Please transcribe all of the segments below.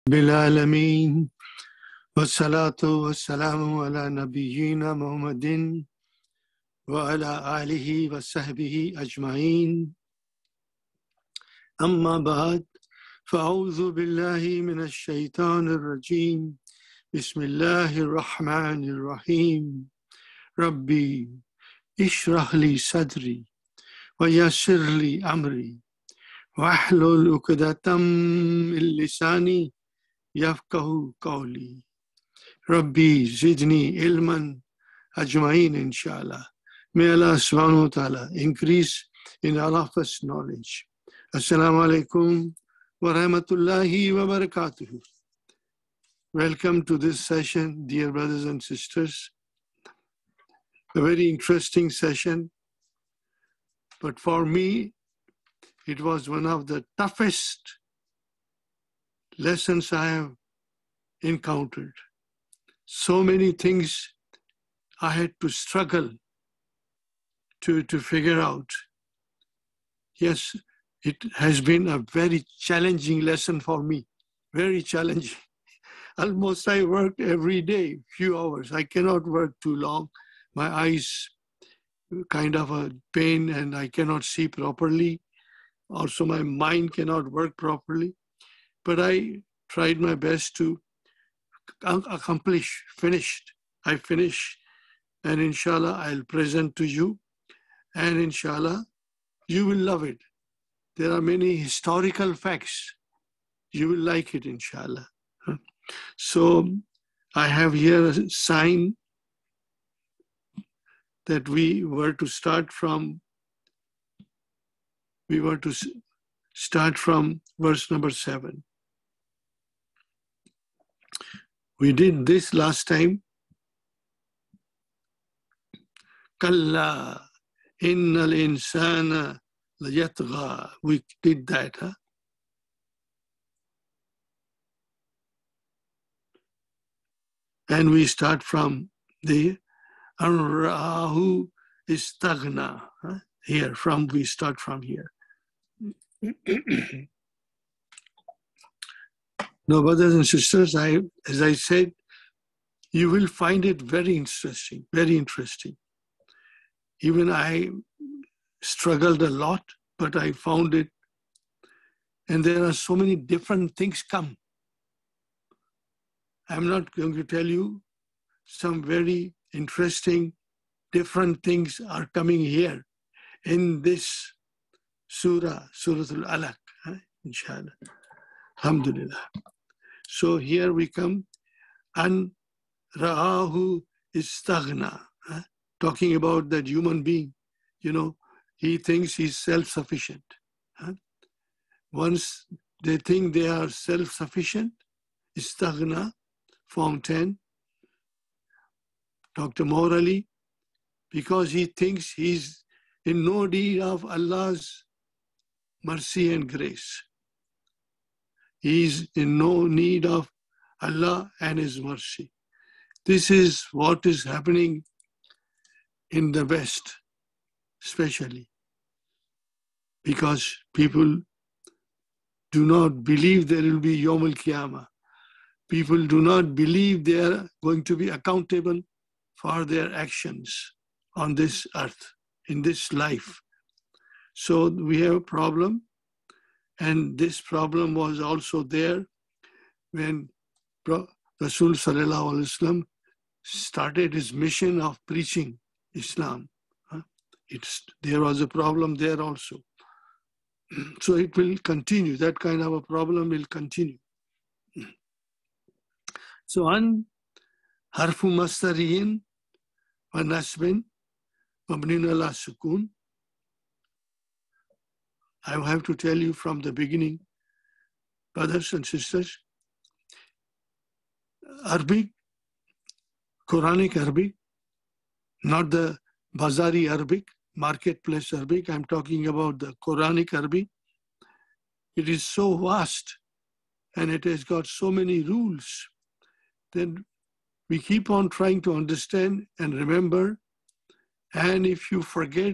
بالعالمين والصلاة والسلام على نبينا محمد وعلى آله وصحبه أجمعين أما بعد فأعوذ بالله من الشيطان الرجيم بسم الله الرحمن الرحيم ربي اشرح لي صدري ويسر لي أمري واحلل عقدة من لساني يفقهوا قولي Rabbi Zidni Ilman Ajmain inshallah. May Allah subhanahu wa ta'ala increase in all of us knowledge. Assalamu alaikum wa rahmatullahi wa barakatuh. Welcome to this session, dear brothers and sisters. A very interesting session, but for me, it was one of the toughest lessons I have encountered. So many things I had to struggle to figure out. Yes, it has been a very challenging lesson for me, very challenging. Almost I worked every day, few hours. I cannot work too long. My eyes kind of a pain and I cannot see properly. Also my mind cannot work properly. But I tried my best to finished. I finished, and inshallah I'll present to you, and inshallah you will love it. There are many historical facts. You will like it, inshallah. So I have here a sign that we were to start from verse number 7. We did this last time. Kalla innal insana layatgha. We did that. Huh? And we start from the Ar-Ra'ahu Istaghna. Huh? We start from here. Now, brothers and sisters, as I said, you will find it very interesting, very interesting. Even I struggled a lot, but I found it. And there are so many different things come. I'm not going to tell you some very interesting, different things are coming here in this Surah Al-Alaq, inshallah. Alhamdulillah. So here we come, an ra'ahu istaghna, talking about that human being, he thinks he's self-sufficient. Once they think they are self-sufficient, istaghna, form 10, Dr. Morali, because he thinks he's in no need of Allah's mercy and grace. He is in no need of Allah and His mercy. This is what is happening in the West, especially because people do not believe there will be Yawm al-Qiyamah. People do not believe they are going to be accountable for their actions on this earth, in this life. So we have a problem. And this problem was also there when Rasul Sallallahu Alaihi Wasallam started his mission of preaching Islam. There was a problem there also. So it will continue. That kind of a problem will continue. So an harfu masdariyin wa nasbin mabnin ala sukun. I have to tell you from the beginning, brothers and sisters, Arabic, Quranic Arabic, not the Bazari Arabic, marketplace Arabic, I'm talking about the Quranic Arabic. It is so vast and it has got so many rules that we keep on trying to understand and remember. And if you forget,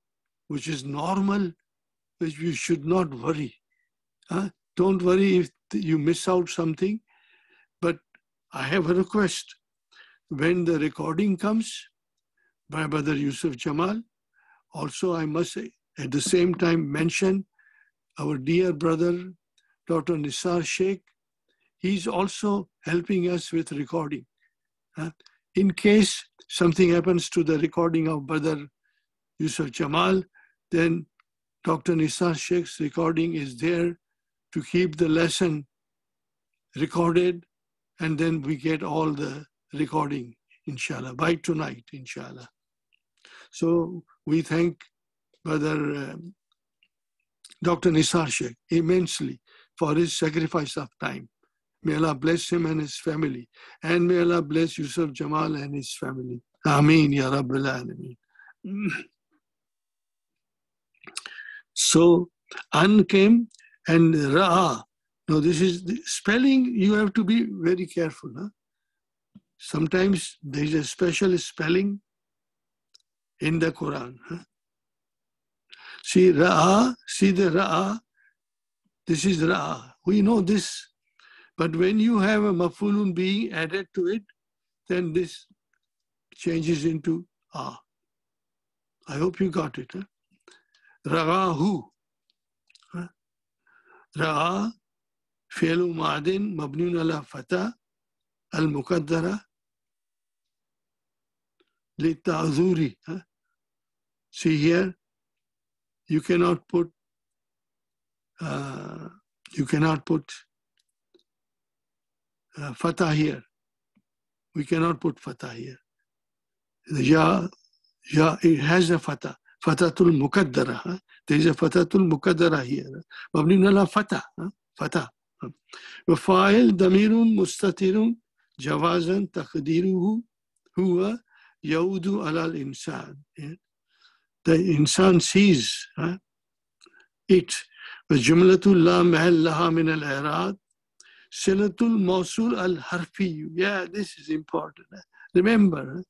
which is normal, you should not worry. Don't worry if you miss out something. But I have a request. When the recording comes by Brother Yusuf Jamal, also I must at the same time mention our dear brother, Dr. Nisar Sheikh. He's also helping us with recording. In case something happens to the recording of Brother Yusuf Jamal, then Dr. Nisar Sheikh's recording is there to keep the lesson recorded, and then we get all the recording, inshallah, by tonight, inshallah. So we thank Brother Dr. Nisar Sheikh immensely for his sacrifice of time. May Allah bless him and his family. And may Allah bless Yusuf Jamal and his family. Ameen, Ya Rabbil Alameen. So, An came and Ra'a. Now, this is the spelling, you have to be very careful. Huh? Sometimes there is a special spelling in the Quran. Huh? See, Ra'a, see the Ra'a. This is Ra'a. We know this. But when you have a maf'ulun being added to it, then this changes into A. I hope you got it. Huh? Ra'ahu. Huh? Ra'a, fi'lu ma'adin, mabnun ala fata, al-muqaddara, li-ta'zuri. See here, you cannot put fatah here. We cannot put fatah here. Ya, it has a fatah. Fatatul muqaddara. There is a fatatul muqaddara here. Mabni ala fatah. Fatah. Wafa'il damirun mustatirun jawazan taqdiruhu huwa yaudu alal insan. The insan sees it. Jumlatul la mahal laha min al-i'rad. Silatul Mawsul al-Harfi. Yeah, this is important. Remember,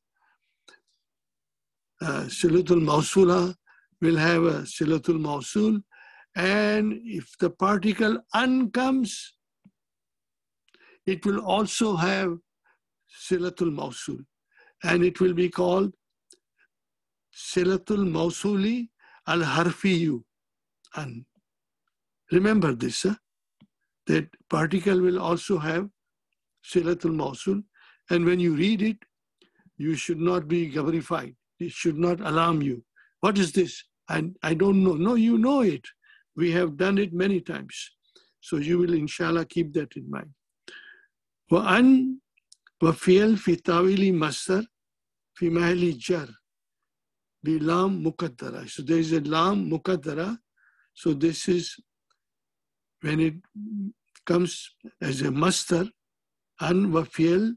Silatul Mawsula will have a Silatul Mawsul, and if the particle an comes, it will also have Silatul Mawsul, and it will be called Silatul Mawsuli al-Harfiyu. And remember this, that particle will also have Silatul Mawsul, and when you read it, you should not be ghabrified. It should not alarm you. What is this? I don't know. No, you know it. We have done it many times. So you will inshallah keep that in mind. وَأَنْ وَفِيَلْ فِي تَاوِيلِ مَصْدَرٍ فِي مَحَلِّ جَرٍ بِلَام مُقَدَّرَةٍ. So there is a lam muqaddara. So this is when it comes as a masdar, an wa fi'al,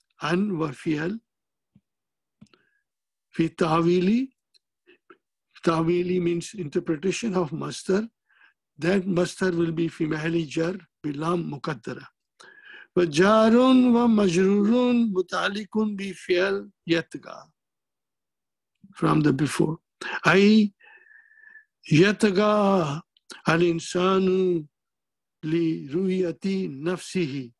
fi ta'wili. Ta'wili means interpretation of masdar. That masdar will be fi mahali jar bilam muqaddara. Wa jarun wa majrurun muta'alliqun bi fi'al yatga. From the before. Ay yatga al-insanu li ru'yati nafsihi.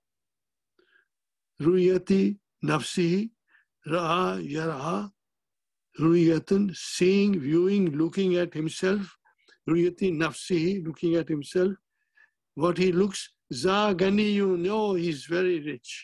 Ru'yati nafsihi, ra'a yara'a, ru'yatun, seeing, viewing, looking at himself. Ru'yati nafsihi, looking at himself. What he looks, za ganiyun, oh, he's very rich.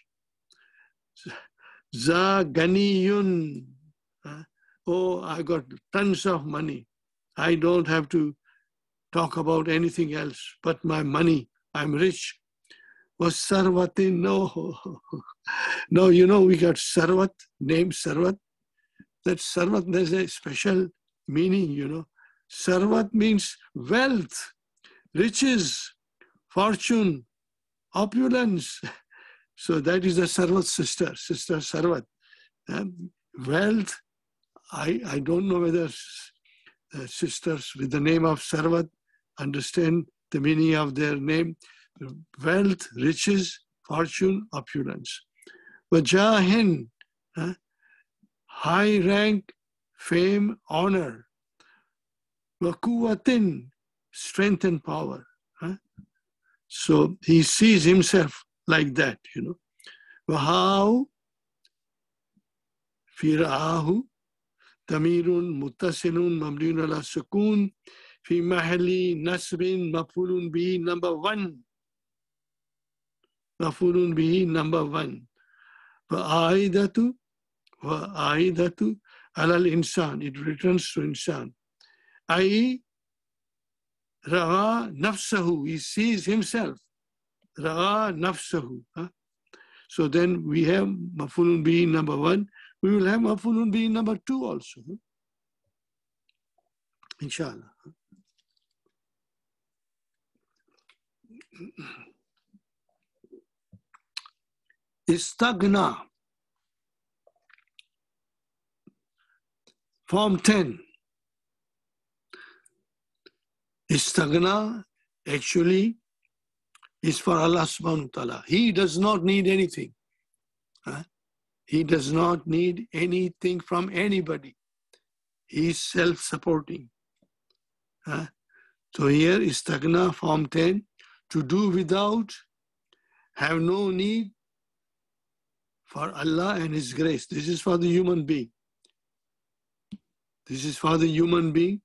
Za ganiyun, oh, I got tons of money. I don't have to talk about anything else but my money. I'm rich. Was Sarvatin? No. No, you know, we got Sarvat, name Sarvat. That Sarvat, there's a special meaning, you know. Sarvat means wealth, riches, fortune, opulence. So that is the Sarvat sister Sarvat. Wealth, I don't know whether sisters with the name of Sarvat understand the meaning of their name. Wealth, riches, fortune, opulence. Wajahin, high rank, fame, honor. Wakuwatin, strength and power. So he sees himself like that, you know. How fir'ahu tamirun muttasilun mabniun ala sukun fi mahali nasbin mafulun bihi number 1. Mafulun bihi number 1. Wa'aidatu ala al-insan. It returns to insan. Ai ra'a nafsahu. He sees himself. Ra'a nafsahu. So then we have mafulun bihi number 1. We will have mafulun bihi number 2 also. Inshallah. Istagna. Form 10. Istagna actually is for Allah subhanahu wa ta'ala. He does not need anything. He does not need anything from anybody. He is self-supporting. So here istagna, form 10, to do without, have no need for Allah and His grace. This is for the human being. This is for the human being.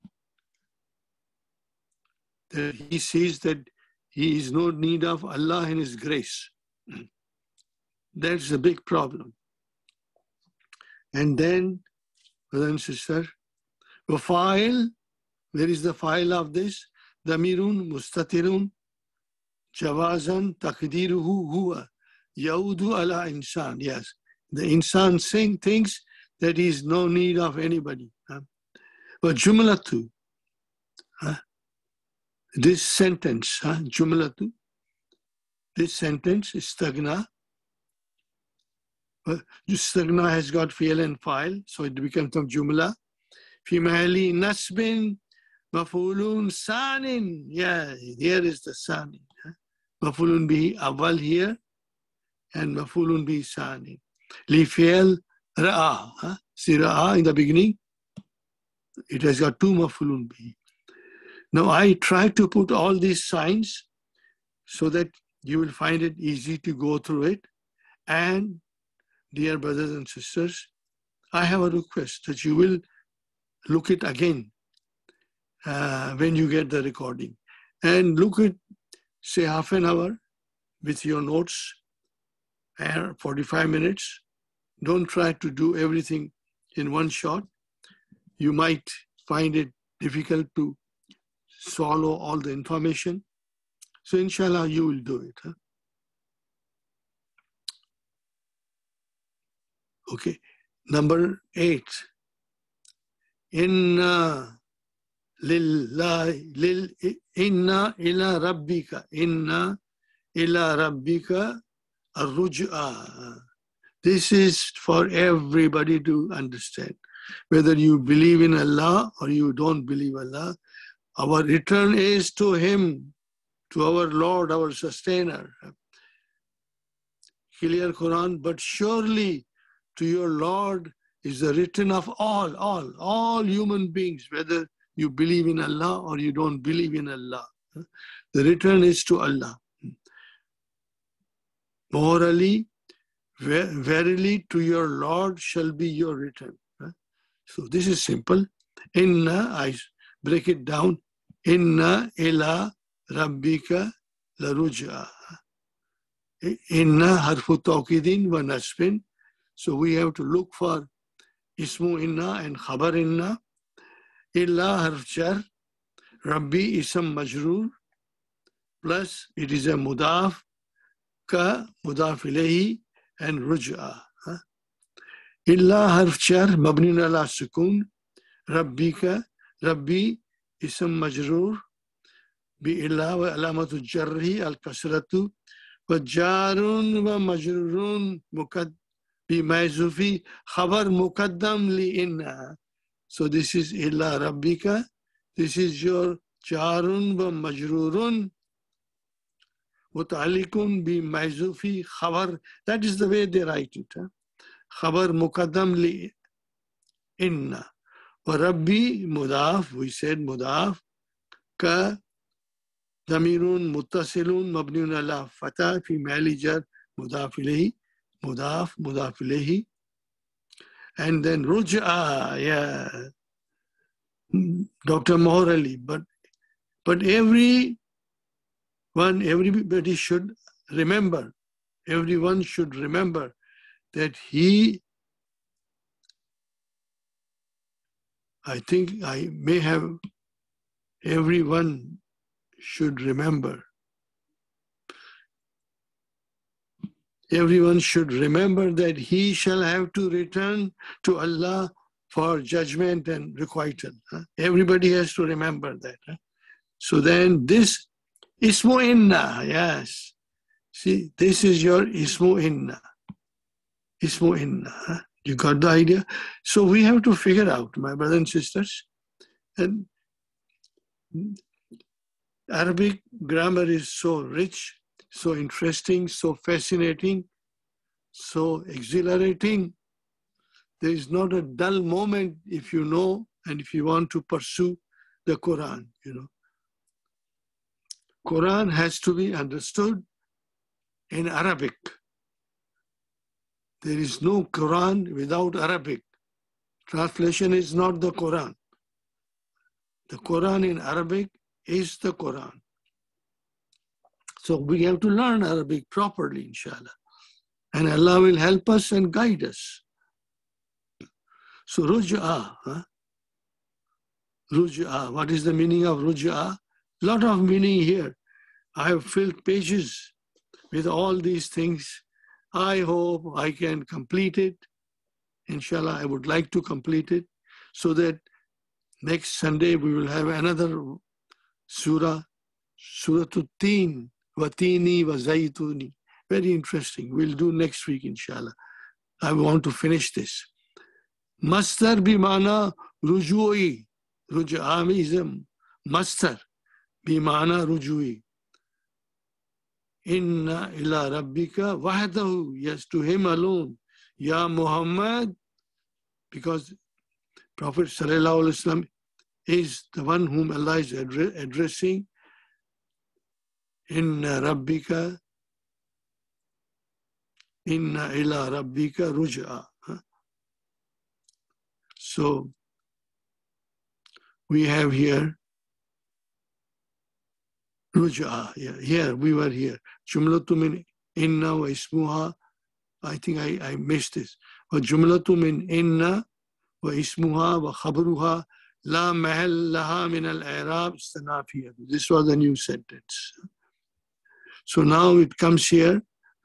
That he sees that he is no need of Allah and His grace. That's a big problem. And then, brother and sister, the file, where is the file of this? Damirun, mustatirun, jawazan, takdiruhu huwa, yaudu ala insan. Yes, the insan saying things that he is no need of anybody. But jumlatu, this sentence, jumlatu, this sentence, istagna. Istagna has got fi'l and file, so it becomes a jumla. Fi mahali nasbin mafulun sanin. Yeah, here is the sanin. Mafulun bihi awal here, and mafulun bihi sanin. Li fi'l ra'a. See ra'a in the beginning? It has got 2 mafulun bihi. Now I try to put all these signs so that you will find it easy to go through it. And dear brothers and sisters, I have a request that you will look it again when you get the recording. And look at, say, half an hour with your notes, 45 minutes. Don't try to do everything in one shot. You might find it difficult to swallow all the information. So inshallah, you will do it. Okay. Number 8. Inna lillahi, inna ila rabbika. Inna ila rabbika ar-ruj'a. This is for everybody to understand. Whether you believe in Allah or you don't believe Allah, our return is to Him, to our Lord, our Sustainer. Clear Quran, but surely to your Lord is the return of all human beings, whether you believe in Allah or you don't believe in Allah. The return is to Allah. Morally, verily to your Lord shall be your return. So this is simple. Inna, I break it down. Inna ila rabbika laruj'a. Inna harfu tawkidin wa nasbin. So we have to look for ismu inna and khabar inna. Illa harf jar. Rabbi isam majroor. Plus it is a mudaf ka mudaf ilayhi and ruj'a. Illa harf jar mabniun ala sukun. Rabbika, Rabbi ism majroor bi illa wa alamatu jarhi al kasratu wa jarun wa majrurun bi ma'zufi khabar muqaddam li inna. So this is illa rabbika. This is your jarun wa majrurun muta'alliqun bi ma'zufi khabar. That is the way they write it. Khabar muqaddam li inna. Wa rabbi mudaf, we said mudaf ka Damirun muttasilun mabniun ala fatah fi mahali jar mudaf ilayhi, mudaf ilayhi. And then ruj'a, yeah, Dr. Mohar Ali. But everybody should remember, everyone should remember that I think I may have, everyone should remember. Everyone should remember that he shall have to return to Allah for judgment and requital. Everybody has to remember that. So then this Ismu Inna, yes. See, this is your Ismu Inna. Ismu Inna. You got the idea? So we have to figure out, my brothers and sisters, and Arabic grammar is so rich, so interesting, so fascinating, so exhilarating. There is not a dull moment if you know and if you want to pursue the Quran, Quran has to be understood in Arabic. There is no Quran without Arabic. Translation is not the Quran. The Quran in Arabic is the Quran. So we have to learn Arabic properly, inshallah. And Allah will help us and guide us. So ruj'a, ruj'a, what is the meaning of ruj'a? Lot of meaning here. I have filled pages with all these things. I hope I can complete it. Inshallah, I would like to complete it so that next Sunday we will have another surah, Surah At-Tin, Watini wa Zaytuni. Very interesting. We'll do next week, inshallah. I want to finish this. Mastar bimana rujui. Ruj'ami is a mastar bimana rujui. Inna ila rabbika wahdahu. Yes, to him alone. Ya Muhammad, because Prophet Sallallahu Alaihi Wasallam is the one whom Allah is addressing. Inna rabbika, inna ila rabbika ruj'a. So we have here ruj'a. Here we were here. Jumlatu min inna wa ismuha. I think I missed this. Wa jumlatu min inna wa ismuha wa khabruha la mahal laha min al-i'rab istanafiyah. This was a new sentence. So now it comes here.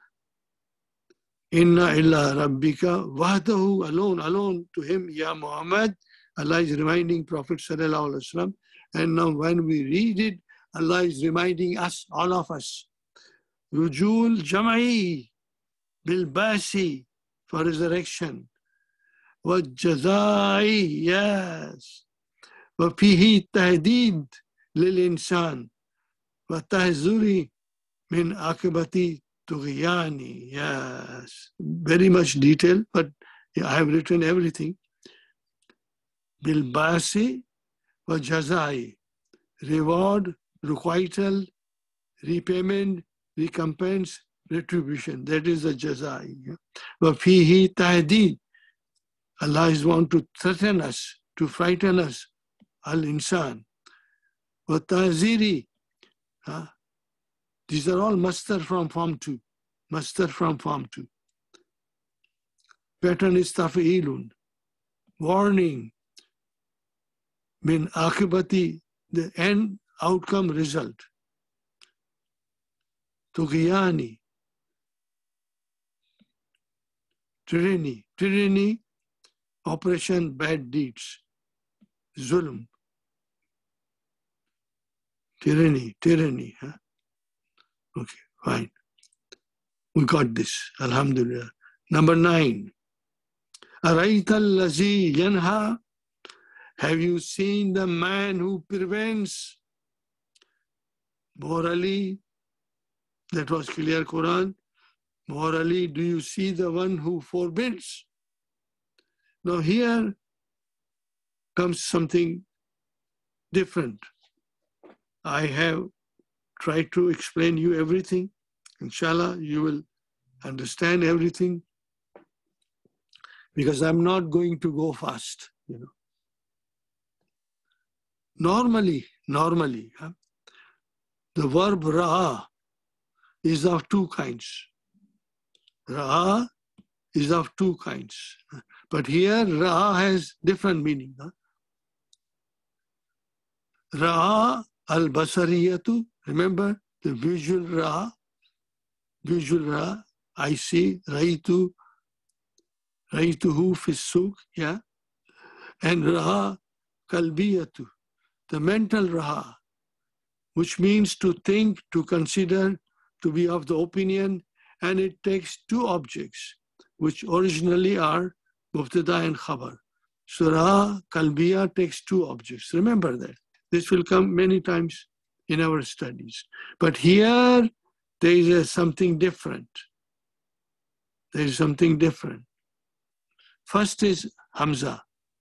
Inna illa rabbika wahdahu, alone to him, ya Muhammad. Allah is reminding Prophet Sallallahu Alaihi Wasallam. And now when we read it, Allah is reminding us, all of us. Rujul jam'i bil basi, for resurrection. Wa jazai, yes. Wa fihi tahdid lil insan. Wa tahzuri min akibati tughyani. Yes. Very much detail, but I have written everything. Bil basi wa jazai. Reward, requital, repayment, recompense, retribution. That is the jazai. Wa fihi tahdid. Allah is want to threaten us, to frighten us. Al-insan. Wa tahziri. These are all mastar from Form 2. Mastar from Form 2. Pattern is taf'ilun. Warning. Min akibati, the end outcome result. Tughyani. Tyranny. Operation bad deeds. Zulm. Tyranny. Okay, fine. We got this. Alhamdulillah. Number 9. Arayta allazi yanha. Have you seen the man who prevents? Morally, that was clear Quran. Morally, do you see the one who forbids? Now here comes something different. I have try to explain you everything. Inshallah, you will understand everything, because I'm not going to go fast, you know. Normally, the verb ra'a is of two kinds. Ra'a is of two kinds. But here, ra'a has different meaning. Ra'a al-basariyatu, remember the visual ra'a? Visual ra'a, I see, ra'ituhu fi suq, yeah? And ra'a kalbiyatu, the mental ra'a, which means to think, to consider, to be of the opinion, and it takes two objects, which originally are mubtada and khabar. So ra'a kalbiya takes two objects. Remember that. This will come many times in our studies. But here, there is something different. There is something different. First is Hamza.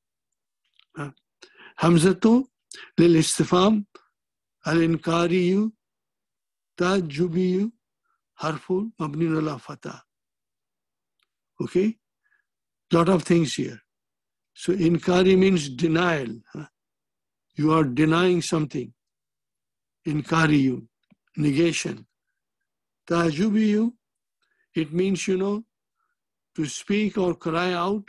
Hamzatu lil istifham al-inkariyu tajubiyu harful mabni ala fatah. Okay? Lot of things here. So inkari means denial. You are denying something. Inkariyu, negation. Tajubiyu, it means, you know, to speak or cry out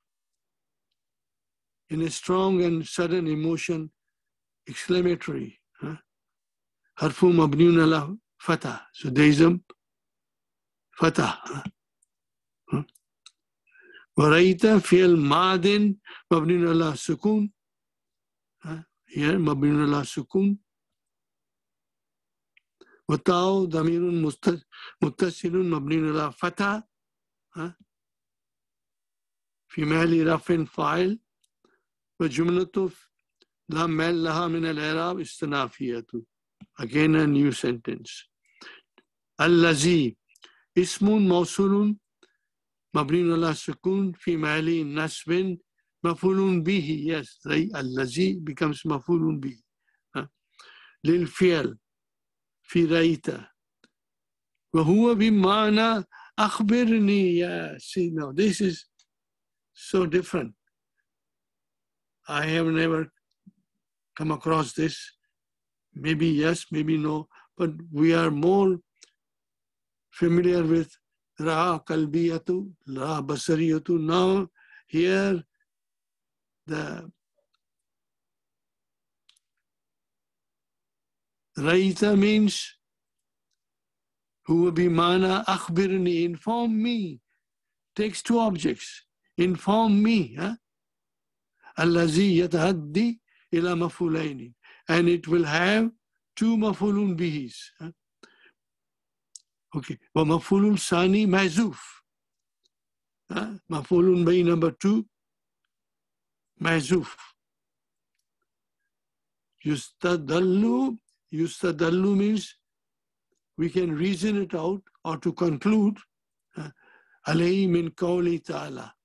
in a strong and sudden emotion, exclamatory. Harfu mabniun ala fatah. So there is a fatah. Waraita fi'l madin mabniun ala sukun. Here mabniun ala sukun. Watao damirun muttasilun mabniun ala fatah. في محل رفع فاعل وجملة لا محل لها من الإعراب استنافية. Again a new sentence. الذي اسم موصول مبني على السكون في محل نصب مفعول به. Yes, الذي becomes مفعول به. للفعل في رأيت وهو بمعنى أخبرني. Yeah, see now this is so different. I have never come across this. Maybe yes, maybe no, but we are more familiar with Ra'a Kalbiyatu, Ra'a Basariyatu. Now here the Raita means who be mana akhbirni, inform me. Takes two objects. Inform me. Allazi yatahaddi ila mafulaini. And it will have two mafulun bihis. Okay. Wa mafulun sani mazuf. Mafulun bihi number two, mazuf. Yustadallu means we can reason it out or to conclude. Alayhi min qawli ta'ala.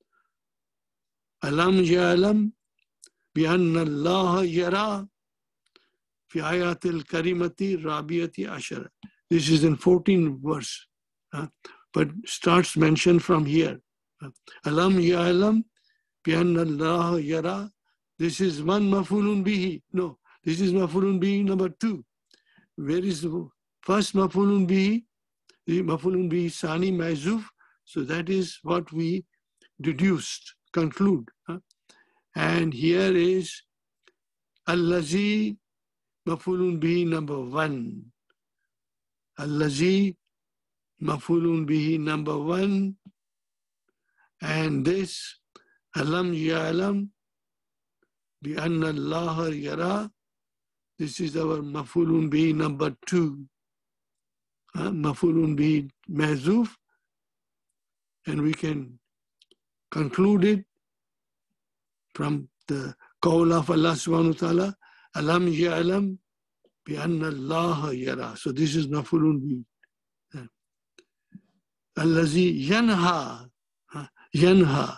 Alam ya'lam bi anna Allah yara fi ayatil karimati rabiyati ashara. This is in 14th verse, but starts mentioned from here. Alam ya'lam bi anna Allah yara. This is one mafulun bihi. No, this is mafulun bihi number two. Where is the first mafulun bihi? The mafulun bihi sani mazuf. So that is what we deduced, conclude. And here is Allazi mafulun bihi number one. Allazi mafulun bihi number one. And this Alam ya'lam bi anna Allah yara. This is our mafulun bihi number two. Mafulun bihi mahzuf. And we can conclude it from the qawl of Allah subhanahu wa ta'ala, Alam ya'lam bi anna Allah yara. So this is mafulun bihi. Allazi yanha. Yanha.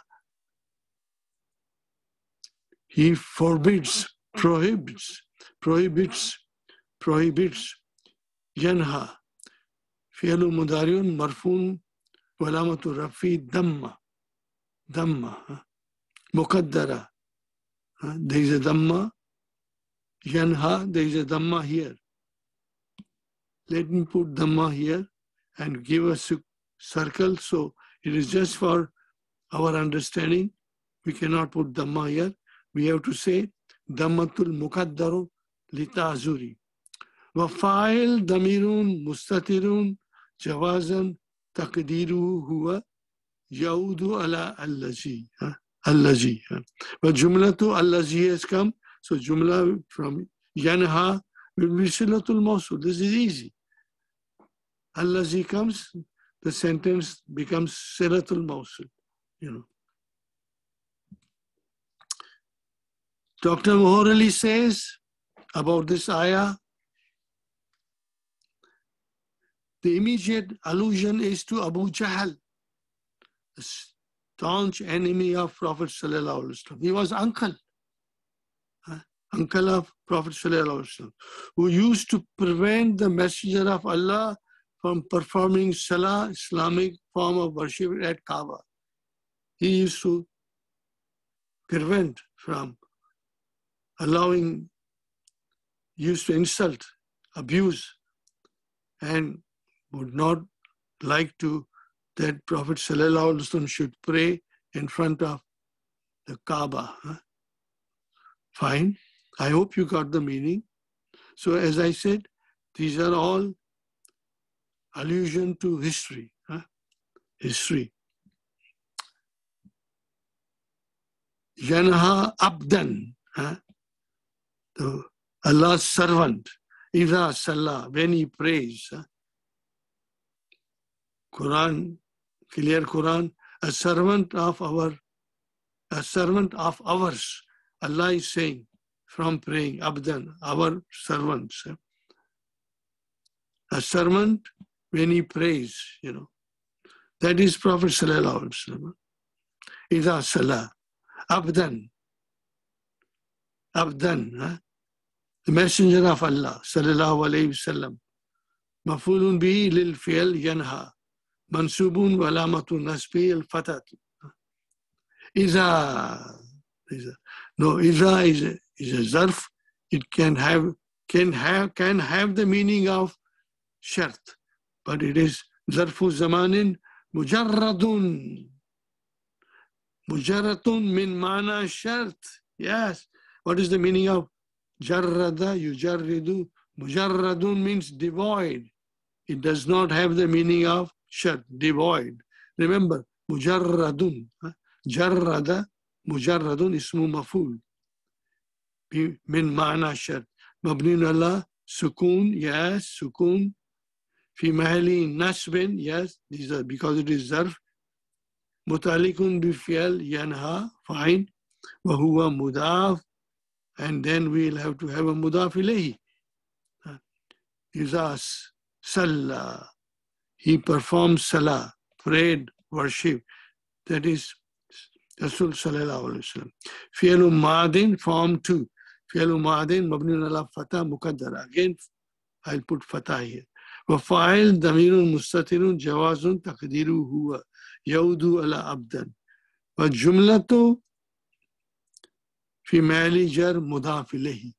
He forbids, prohibits Yanha. Fi'lu mudariun marfun walamatu rafi damma. Damma. Muqaddara. There is a damma. Yanha, there is a damma here. Let me put damma here and give a circle. So it is just for our understanding. We cannot put damma here. We have to say dammatul muqaddaru litazuri. Wafa'il damirun mustatirun jawazan taqdiru huwa yaudu ala allazi. Allazi. But jumlatu allazi has come. So jumla from yanha will be silatul mawsul. This is easy. Allazi comes, the sentence becomes silatul mawsul. Dr. Mohorali says about this ayah, the immediate allusion is to Abu Jahl, the staunch enemy of Prophet Sallallahu Alaihi Wasallam. He was uncle of Prophet Sallallahu Alaihi Wasallam, who used to prevent the Messenger of Allah from performing Salah, Islamic form of worship at Kaaba. He used to prevent from allowing, used to insult, abuse, and would not like to that Prophet Sallallahu Alaihi Wasallam should pray in front of the Kaaba. Fine. I hope you got the meaning. So as I said, these are all allusion to history. History. Yanha abdan. Allah's servant. Iza Salah, when he prays. Quran, clear Quran, a servant of ours. Allah is saying from praying, abdan, our servants. A servant when he prays, that is Prophet Sallallahu Alaihi Wasallam. Iza Salah, abdan, the Messenger of Allah, Sallallahu Alaihi Wasallam. Mafulun bihi lil fi'l yanha. Mansubun walamatu nasbi al fatat. Iza. No, iza is a zarf. It can have the meaning of shart, but it is zarfu zamanin mujarradun. Mujarradun min mana shart. Yes. What is the meaning of jarrada, yujarridu? Mujarradun means devoid. It does not have the meaning of shart, devoid. Remember, mujarradun. Jarrada, mujarradun ismu maful. Min ma'na shart. Mabniun ala sukun, yes, sukun. Fi mahali nasbin, yes, these are because it is zarf. Mutalikun bi fi'al yanha, fine. Wa huwa mudaf. And then we'll have to have a mudaf ilayhi. Iza Salah. He performed salah, prayed, worship. That is Rasul Sallallahu Alaihi Wasallam. Fi'lu Ma'adin, form 2. Fi'lu Ma'adin, mabniun ala fatah muqaddara. Again, I'll put fatah here. Wafa'il damirun mustatirun jawazun taqdiru huwa yaudu ala abdan. Wa jumlatu fi ma'li jar mudaf ilayhi.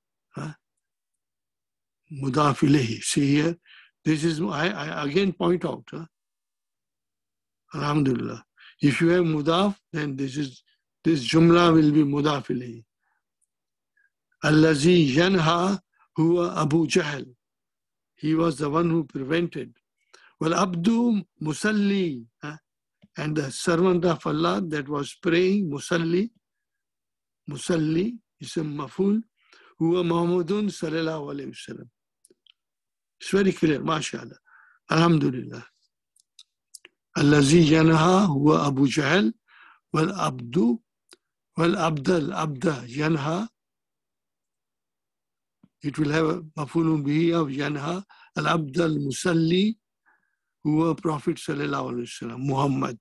Mudaf ilayhi. See here. This is, I again point out, Alhamdulillah. If you have mudaf, then this jumla will be mudaf ilayhi. Allazi yanha huwa Abu Jahl. He was the one who prevented. Wal abdu musalli. And the servant of Allah that was praying, musalli is a maful, huwa Muhammadun sallallahu alayhi wasallam. It's very clear, mashallah. Alhamdulillah. Allazi yanha huwa Abu Jahl wal abda yanha. It will have a mafulun bihi of yanha. Al abdal musalli huwa Prophet Sallallahu Alaihi Wasallam, Muhammad.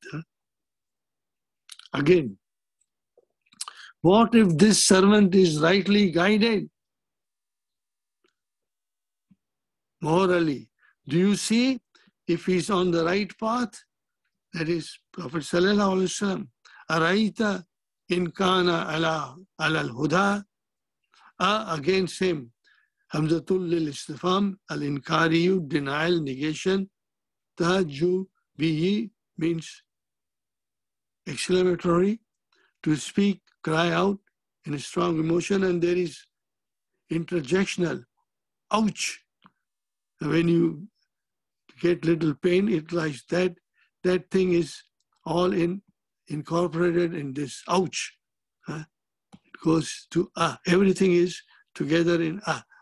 Again, what if this servant is rightly guided? morally. Do you see if he's on the right path? That is Prophet Sallallahu Alaihi Wasallam. Araita in kana ala al-huda. Against him. Hamzatul lil istifham, al-inkariyu, denial, negation. Tahju bihi means exclamatory, to speak, cry out in a strong emotion, and there is interjectional, ouch. When you get little pain, it lies that thing is all incorporated in this ouch. It goes to everything is together in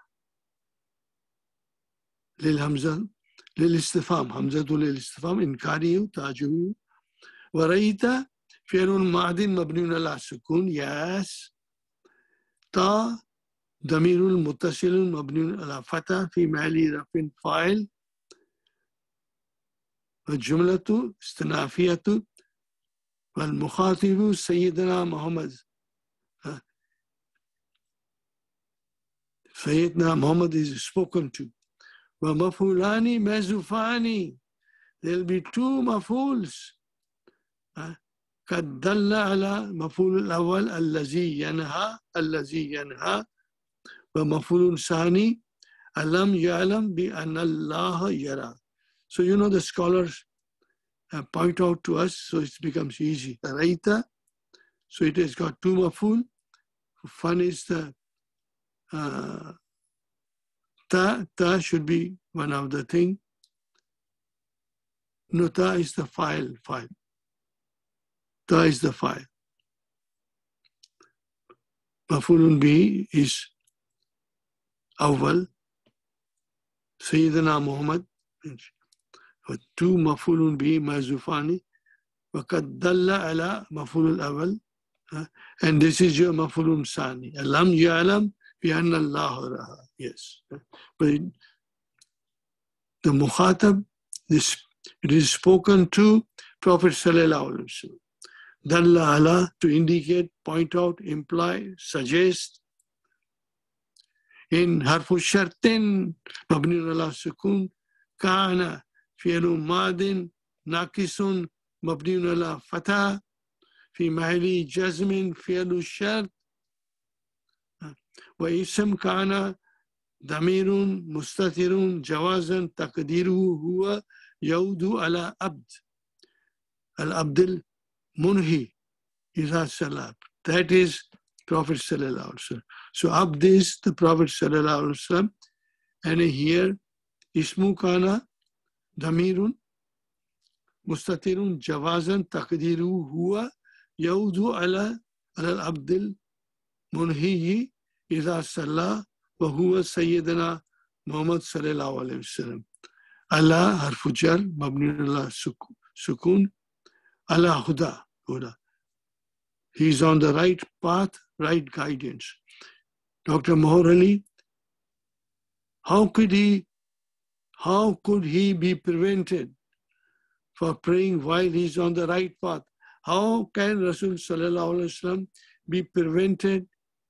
lil hamza lil istifham, hamzatul lil istifham, inkariyu, tajuhu. Waraita fi'lun ma'din mabniun ala sukun, yes. Ta damirul muttasilun mabniun ala fatha fi mahali rafin fa'il. والجملة استنافية والمخاطب سيدنا محمد. Sayyidina Muhammad is spoken to. ومفعولان مزوفان. There'll be two مفعوls. قد دل على مفعول الأول الذي ينهى ومفعول ثاني ألم يعلم بأن الله يرى. So you know the scholars point out to us, so it becomes easy. Raita, so it has got two maful. One is the ta should be one of the thing. No, ta is the file. Ta is the file. Mafulun bi is awwal. Sayyidina Muhammad. Two mafulun bi mazufani. وقد دل على مفعول الأول. And this is your mafulun sani. Alam ya'lam بأن الله رأى. Yes. But the mukhatab, it is spoken to Prophet Sallallahu Alaihi Wasallam. Dalla ala, to indicate, point out, imply, suggest. In harfu shartin, mabniun ala sukun, kana fi'lu madin, naqisun, mabniun ala fatha, fi mahali jazmin, fi'lu shart, wa ism kana damirun, mustatirun, jawazan, taqdiruhu huwa, yaudu ala abd. Al-abdil munhi, iza salab. That is Prophet Sallallahu Alaihi Wasallam. So abd is the Prophet Sallallahu Alaihi Wasallam. And here, ismu kana damirun, mustatirun, jawazan, taqdiruhu huwa, yaudu ala al-abdil munhi, iza salab. وهو سيدنا محمد صلى الله عليه وسلم. على حرف جر مبني على سكون على هدى. He is on the right path, right guidance. Dr. Mohar Ali, how could he be prevented for praying while he is on the right path? How can Rasul Sallallahu Alaihi Wasallam be prevented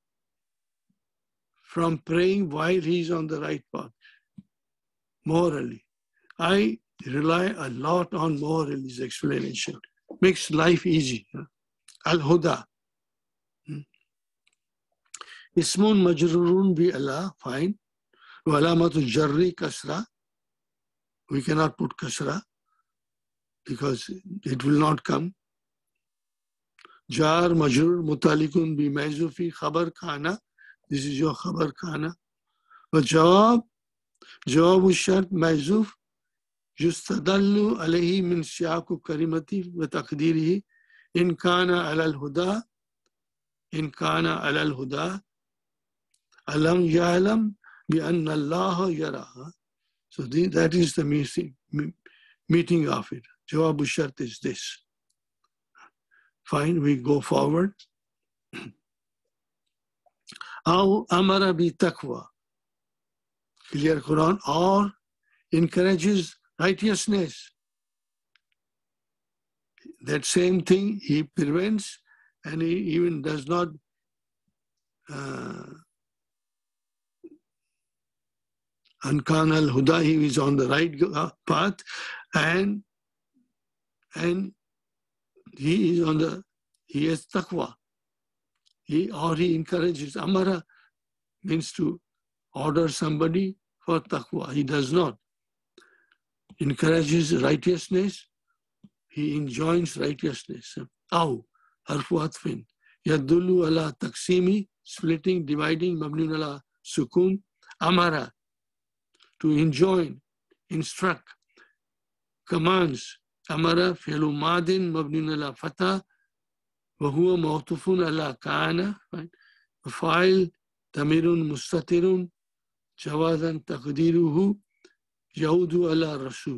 from praying while he is on the right path? Morally, I rely a lot on Mohar Ali's explanation. Makes life easy. Al-Huda. Ismun majrurun bi Allah, fine. Walamatu jarri kasra. We cannot put kasra because it will not come. Jar majrur mutalikun bi maizufi khabar kana. This is your khabar kana. But jawab shart maizuf yustadallu alayhi min siyaku karimati wa taqdirihi in kana ala al-huda alam ya'lam bi anna Allah yara. So that is the meeting of it. Jawab shart is this. Fine, we go forward. Aw amara bi taqwa, clear Quran, or encourages righteousness. That same thing he prevents, and he even does not Ankan al-Huda, he is on the right path, and he has taqwa. He encourages. Amara means to order somebody for taqwa. He does not. Encourages righteousness. He enjoins righteousness. Aw, harfu atfin. Yadullu ala taqsimi, splitting, dividing, mabniun ala sukun. Amara, to enjoin, instruct, commands. Amara, fi'lu madin, mabniun ala fatha, wa huwa mawtufun ala kana. Fa'il, damirun mustatirun, jawazan taqdiruhu, yaudu ala rasul.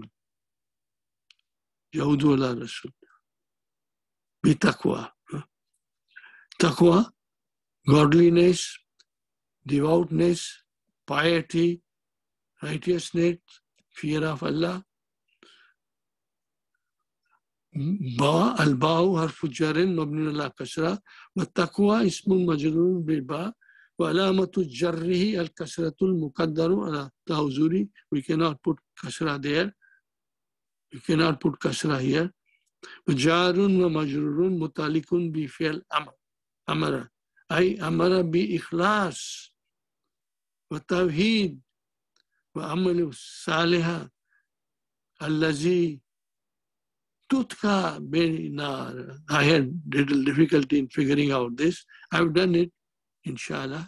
Yaudu ala rasul. Bitaqwa. Taqwa, godliness, devoutness, piety, righteousness, fear of Allah. Ba, al-ba'u harfu jarin, mabni ala kasra. Wa taqwa ismun majrurun bil ba. Wa alamatu jarrihi al-kasratul muqaddaru ala tahuzuri. We cannot put kasra there. You cannot put kasra here. Jarun wa majrurun mutalikun bi fi'l amara. Ay amara bi ikhlas wa tawheed wa amalu salihah allazi tutka binar. I had little difficulty in figuring out this. I've done it, inshallah.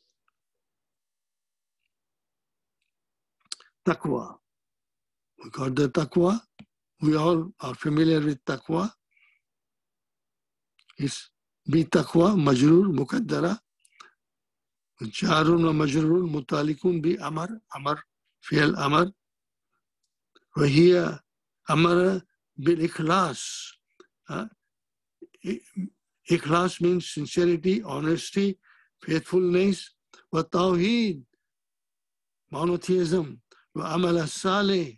Taqwa. We got the taqwa. We all are familiar with taqwa. It's bi taqwa, majrur, muqaddara. Jarun wa majrurun mutalikun bi amar, amar, fi'l amar. Wa hiya amara bil ikhlas. Ikhlas means sincerity, honesty, faithfulness. Wa tawheed, monotheism. Wa amal as-salih.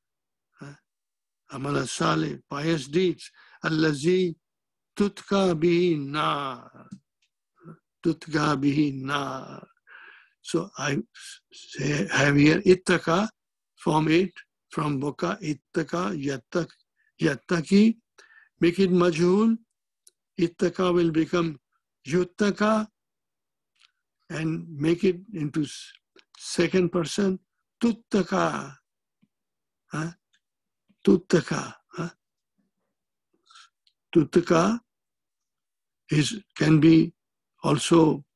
Amal as-salih, pious deeds. Allazi tutka bihi nar. Tutka bihi nar. So I have here ittaka, from it, from boka, ittaka, yattaki. Make it majhul. Ittaka will become yuttaka, and make it into second person, tuttaka. Tuttaka. Tuttaka can be also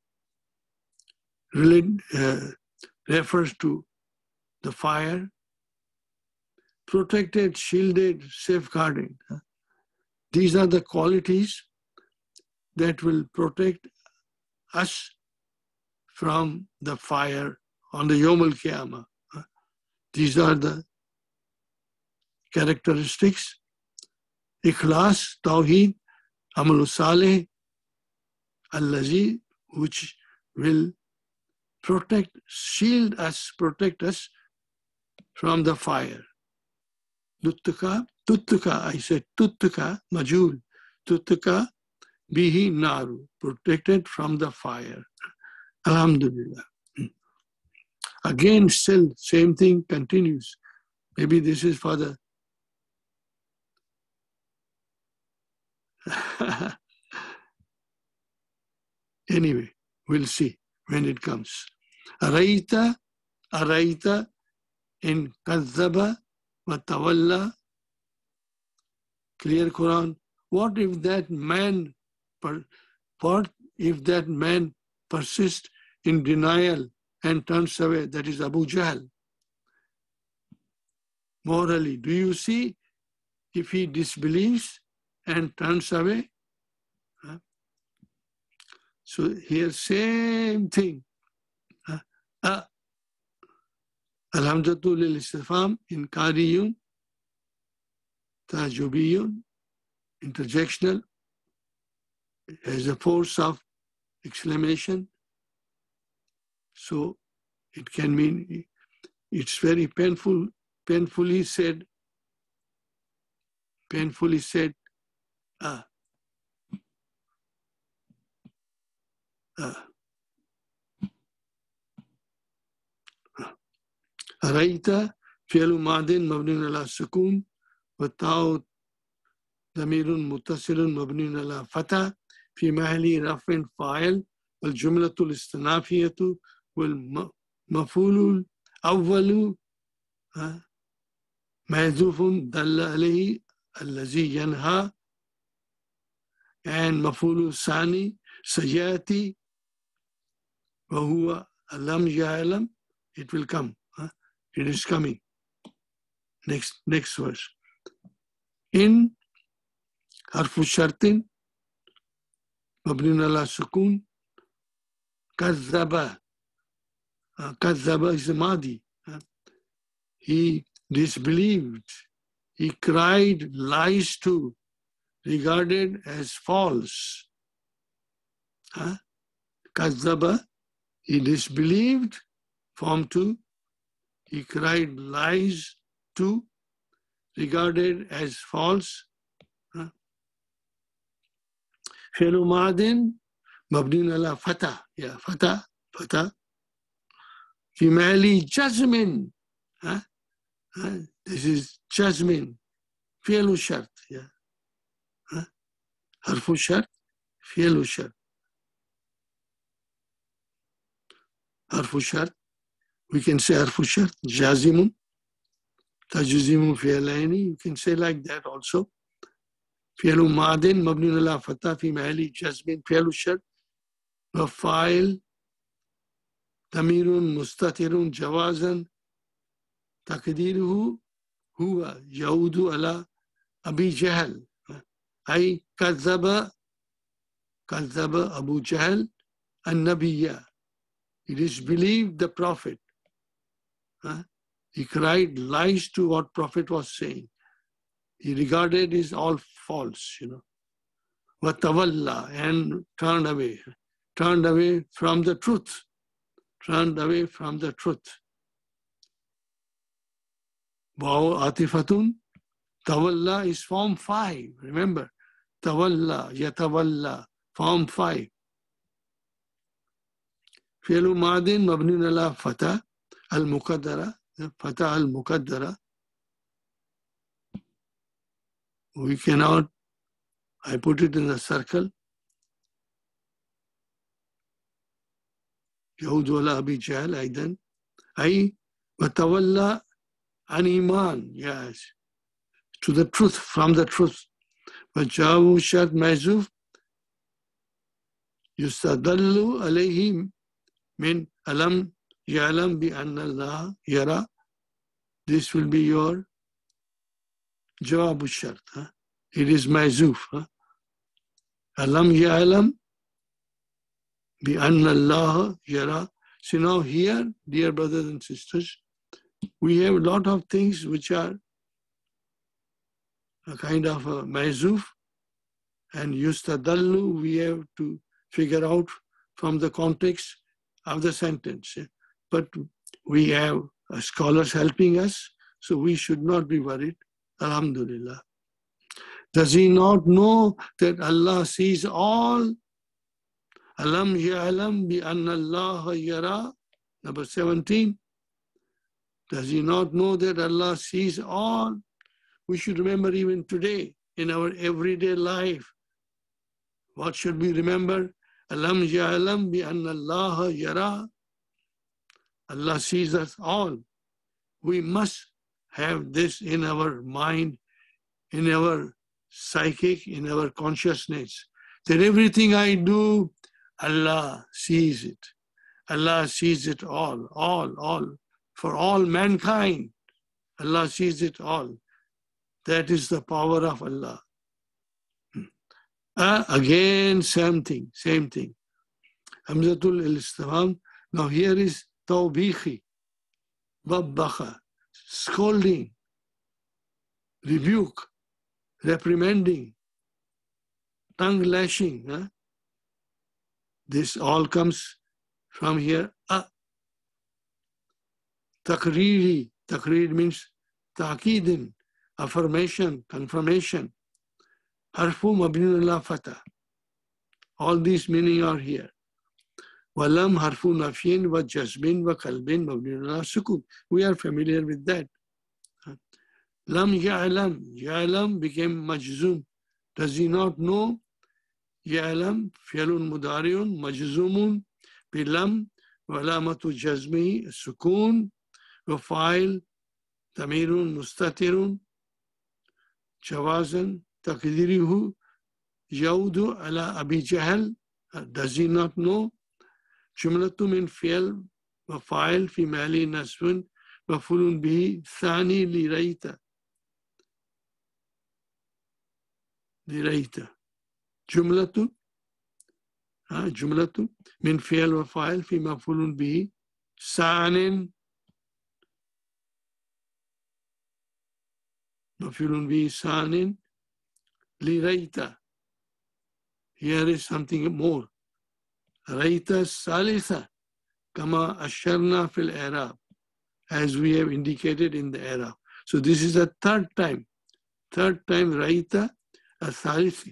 refers to the fire, protected, shielded, safeguarded. These are the qualities that will protect us from the fire on the Yawm al-Qiyamah. These are the characteristics: Ikhlas, Tawheed, Amal Saleh, Allazi, which will protect, shield us, protect us from the fire. Tuttaka, I said tuttaka, majul, tuttaka, bihi naru, protected from the fire. Alhamdulillah. Again, still, same thing continues. Maybe this is for the anyway, we'll see when it comes. Araita in kazzaba wa tawalla. Clear Quran. What if that man persists in denial and turns away? That is Abu Jahl. Morally, do you see if he disbelieves and turns away? So here, same thing. Alhamdulillah lil istifham, inkariyun, tajubiyun, interjectional, has a force of exclamation. So it can mean it's very painfully said. أرأيت فعل ماض مبني على السكون والتاء ضمير متصل مبني على فتح في محل رفع فاعل والجملة الاستئنافية والمفعول الأول محذوف دل عليه الذي ينهى and مفعول الثاني سيأتي وهو لم يعلم it will come it is coming next verse in حرف شرط مبني على السكون كذب is ماضي he disbelieved he cried lies to regarded as false كذب he disbelieved form 2 he cried lies to regarded as false فعل ماض مبني على فتح فتح في محل جزم this is جزم فعل شرط حرف شرط فعل شرط حرف شرط we can say حرف شرط جازم تجزم فعلين you can say like that also فعل ماض مبني على فتح في محل جزم فعل الشرط وفاعل ضمير مستتر جوازا تقديره هو يعود على أبي جهل أي كذب أبو جهل النبي he disbelieved the prophet he cried lies to what prophet was saying he regarded it as all false وَتَوَلَّى and turned away from the truth وَهُوَ عَاطِفَةٌ Tawalla is form 5. Remember, Tawalla, Yatawalla, form 5. فعل ماض مبني على فتح المقدرة we cannot I put it in a circle يعود على أبي جهل أيضا أي وتولى عن إيمان yes to the truth from the truth وجاءه شرط محذوف يستدل عليه من ألم يعلم بأن الله يرى this will be your جواب الشرط it is محذوف ألم يعلم بأن الله يرى so now here dear brothers and sisters we have a lot of things which are a kind of a mahzuf and yustadallu we have to figure out from the context of the sentence. But we have scholars helping us, so we should not be worried. Alhamdulillah. Does he not know that Allah sees all? Alam ya'lam bi anna Allah yara. Number 17. Does he not know that Allah sees all? We should remember even today in our everyday life. What should we remember? Alam ya'lam bi anna Allah yara. Allah sees us all. We must have this in our mind, in our psychic, in our consciousness, that everything I do, Allah sees it. Allah sees it all. For all mankind, Allah sees it all. That is the power of Allah. Again, same thing. Hamzatul al-Istifham. Now here is tawbihi, wabbakha, scolding, rebuke, reprimanding, tongue lashing. This all comes from here. Taqreeri. Taqreer means ta'keedin, affirmation, confirmation. Harfu mabni ala fatah. All these meaning are here. Walam harfu nafyin wa jazbin wa kalbin mabniun ala sukun. We are familiar with that. Lam ya'lam. Ya'lam became majzum. Does he not know? Ya'lam fi'lun mudari'un majzumun bilam wa alamatu jazmihi sukun wa fa'il damirun mustatirun jawazan taqdiruhu yaudu ala Abi Jahl. Does he not know? Jumlatu min fi'l wa fa'il fi mahali nasbun maf'ulun bihi thani li rayta. لريت جملة من فعل وفاعل في مفعول به ثان مفعول به ثان لريت. Here is something more. ريت الثالثة كما أشرنا في الإعراب, as we have indicated in the Arab. So this is the third time ريت الثالثي.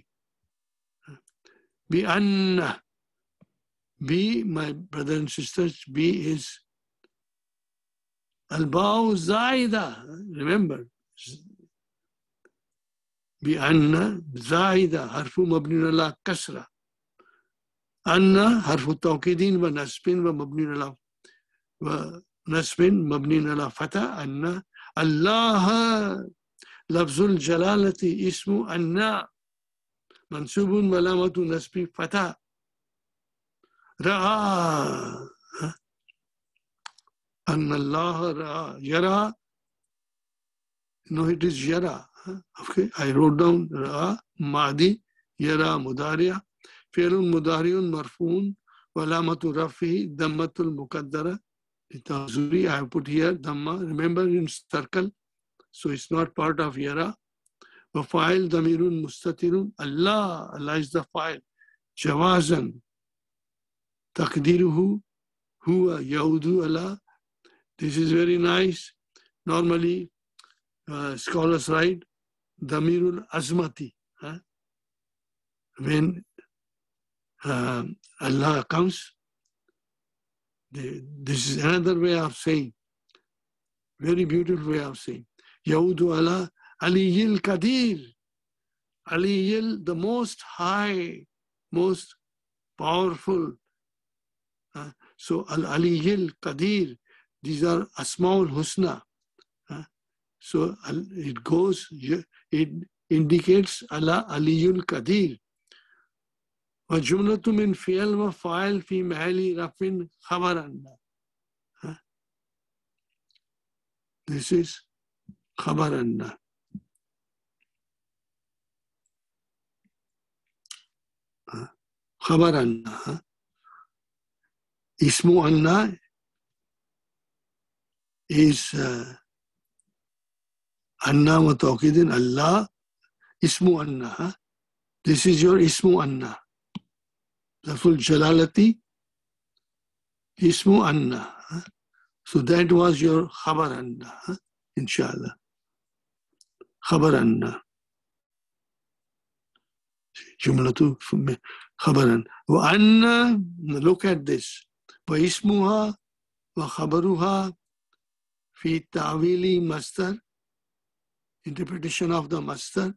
بأن. B, my brothers and sisters, B is الباء زائدة. Remember, بأن زائدة حرف مبني على كسرة. أن حرف توكيد ونصب مبني على فتح. أن الله لفظ الجلالة اسم أن منصوب علامة نصب فتح. رأى أن الله رأى. يرى. No, it is يرى. Okay, I wrote down رأى ماضي, يرى مضارع, فعل مضارع مرفوع وعلامة رفعه ضمة المقدرة لتحذير. I have put here dhamma. Remember in circle. So it's not part of yara. وفاعل ضمير مستتر. Allah is the file. جوازا تقديره هو يعود على. This is very nice. Normally scholars write ضمير الأزمة. When Allah comes, this is another way of saying, very beautiful way of saying. Yaudu ala Aliyil Qadir. Aliyil, the most high, most powerful. So Al-Aliyil Qadir, these are Asmaul Husna. So it goes, it indicates ala Aliyul Qadir. وجملة من فعل وفاعل في محل رفع خبرا. This is خبرا. خبرا. اسم أن is أن وتوكيد الله. اسم أن. This is your اسم أن. لفظ الجلالة اسم أن. So that was your خبر أن. Inshallah. خبر أن. جملة خبر أن. وأن, look at this. واسمها وخبرها في تعويل مصدر. Interpretation of the مصدر.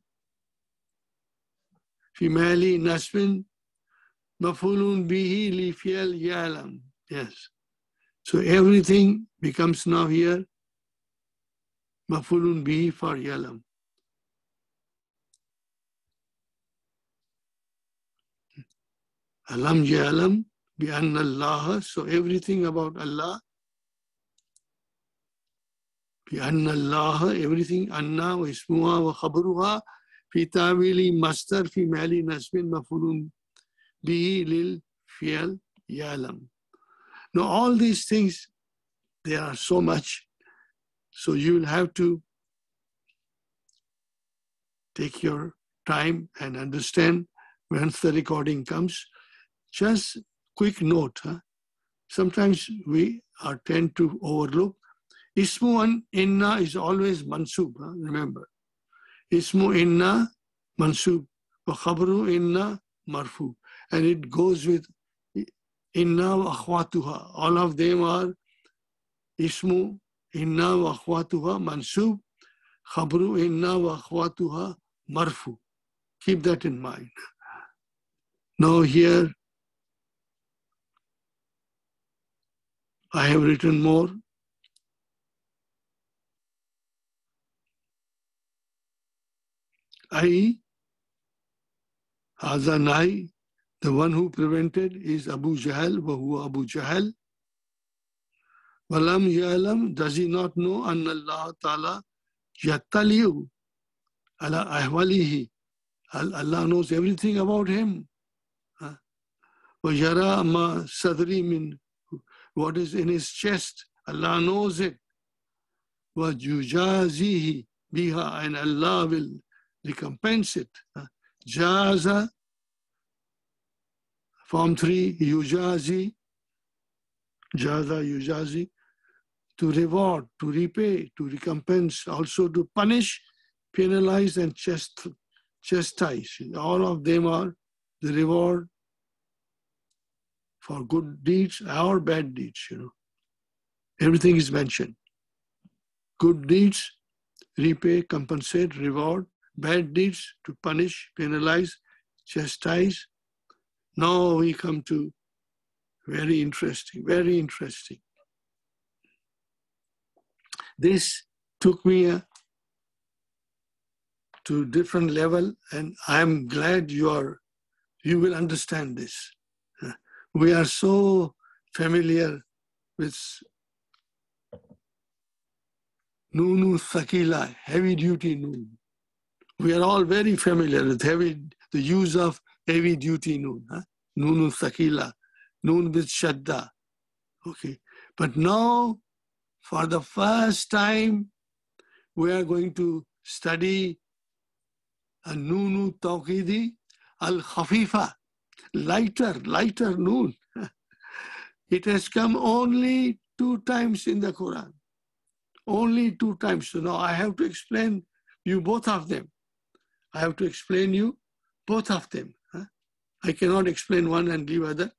في محل نصب مفعول به لفعل يعلم. Yes. So everything becomes now here مفعول به for يعلم. ألم يعلم بأن الله. So everything about Allah. بأن الله, everything أن واسمها وخبرها في تعويل مصدر في محل نصب مفعول به للفعل يعلم. Now all these things, there are so much, so you will have to take your time and understand once the recording comes. Just quick note, sometimes we tend to overlook. Ismu an inna is always mansub, remember. Ismu inna mansub, wa khabru inna marfu. And it goes with Inna wa akhwatuha. All of them are ismu inna wa akhwatuha mansub, khabru inna wa akhwatuha marfu. Keep that in mind. Now here I have written more. Hazanai, the one who prevented is Abu Jahl, wa huwa Abu Jahl. Walam ya'lam, does he not know, anna Allah ta'ala yattali'u ala ahwalihi. Allah knows everything about him. Wa yara ma sadri min, what is in his chest, Allah knows it. Wa yujazihi biha, and Allah will recompense it. Jaza, form 3, yujazi, jaza, yujazi, to reward, to repay, to recompense, also to punish, penalize, and chastise. All of them are the reward for good deeds or bad deeds, Everything is mentioned. Good deeds, repay, compensate, reward. Bad deeds, to punish, penalize, chastise. Now we come to very interesting, very interesting. This took me to a different level, and I'm glad you will understand this. We are so familiar with Nunu Thaqila, heavy duty noon. We are all very familiar with the use of heavy duty noon. Nunu Thaqila, noon with Shadda. Okay. But now, for the first time, we are going to study a Nunu Tawqidi al-Khafifa, lighter noon. It has come only 2 times in the Quran. Only 2 times. So now I have to explain you both of them. I have to explain you both of them. I cannot explain one and leave other.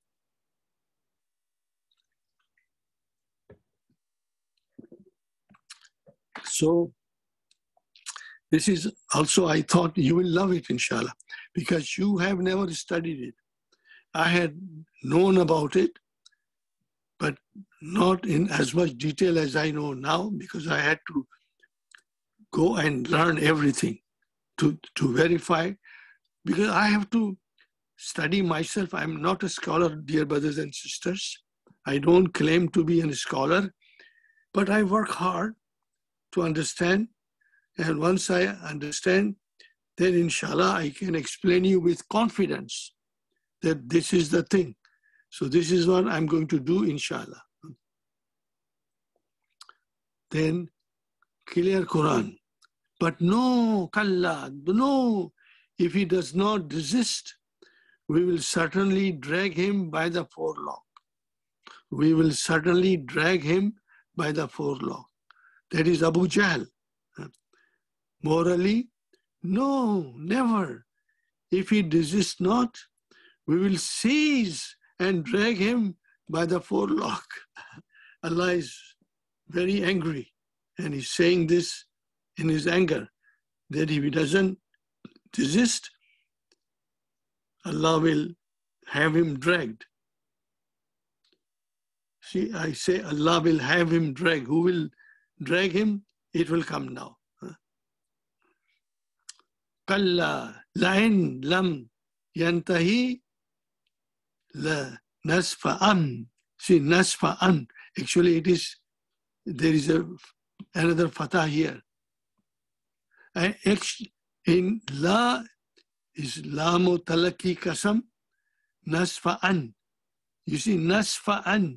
So this is also, I thought you will love it, inshallah, because you have never studied it. I had known about it, but not in as much detail as I know now, because I had to go and learn everything to verify, because I have to study myself. I'm not a scholar, dear brothers and sisters. I don't claim to be a scholar, but I work hard to understand. And once I understand, then inshallah I can explain you with confidence that this is the thing. So this is what I'm going to do, inshallah. Then clear Quran. But no, kalla, no, if he does not desist, we will certainly drag him by the forelock. We will certainly drag him by the forelock. That is Abu Jahl. Morally, no, never. If he desists not, we will seize and drag him by the forelock. Allah is very angry, and he's saying this in his anger, that if he doesn't desist, Allah will have him dragged. See, I say Allah will have him dragged. Who will drag him? It will come now. Kalla la'in lam yantahi la nasfa'an. See, nasfa'an. Actually, there is another fatah here. In la is lamu talaki kasam, nasfa'an. You see, nasfa'an.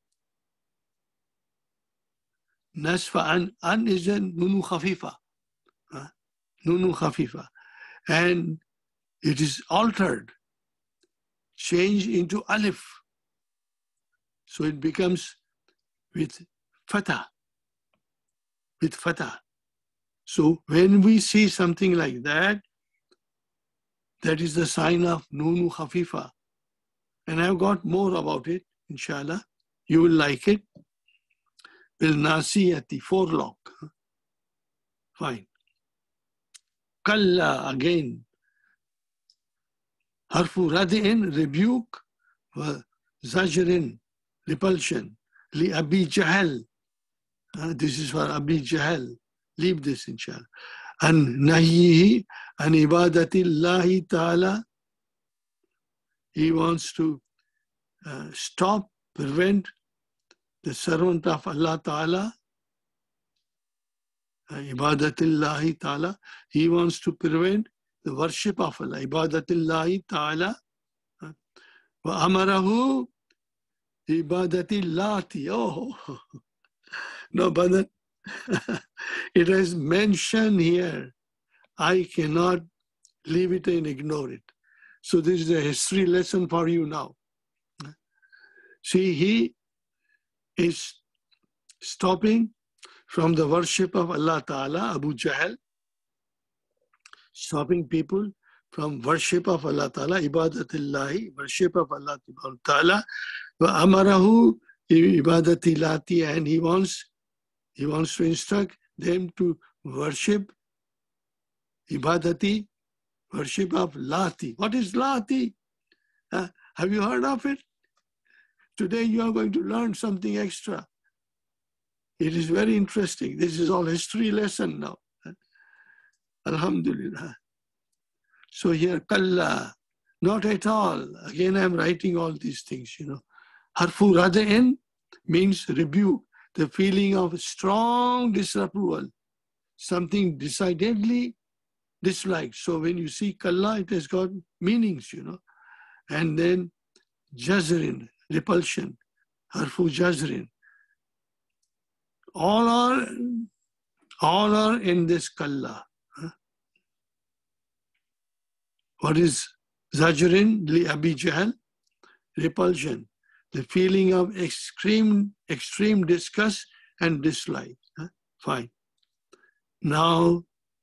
Nasfa'an. An is a nunu khafifa. Nunu khafifa. And it is altered, changed into alif. So it becomes with fatah. With fatah. So when we see something like that, that is the sign of nunu khafifa. And I've got more about it, inshallah. You will like it. Bil nasiyati, forelock. Fine. Kalla, again. Harfu radin, rebuke. Zajrin, repulsion. Li Abi Jahal. This is for Abi Jahal. Leave this, inshallah. An nahihi, an ibadatillahi ta'ala. He wants to stop, prevent the servant of Allah Ta'ala, ibadatillahi Ta'ala. He wants to prevent the worship of Allah, ibadatillahi Ta'ala. Wa amarahu ibadatillati. Oh, no, but it has mentioned here. I cannot leave it and ignore it. So this is a history lesson for you now. See, he is stopping from the worship of Allah Ta'ala, Abu Jahl, stopping people from worship of Allah Ta'ala, ibadatillahi, worship of Allah Ta'ala, wa amarahu ibadatillati, and he wants to instruct them to worship ibadati, worship of Lati. What is Lati? Have you heard of it? Today you are going to learn something extra. It is very interesting. This is all history lesson now. Alhamdulillah. So here, kalla, not at all. Again, I'm writing all these things, you know. Harfu rada'in means rebuke, the feeling of strong disapproval, something decidedly disliked. So when you see kalla, it has got meanings, you know. And then jazrin, repulsion, harfu jazrin. All are in this kalla. What is zajrin li Abi Jahl? Repulsion, the feeling of extreme disgust and dislike. Fine. Now,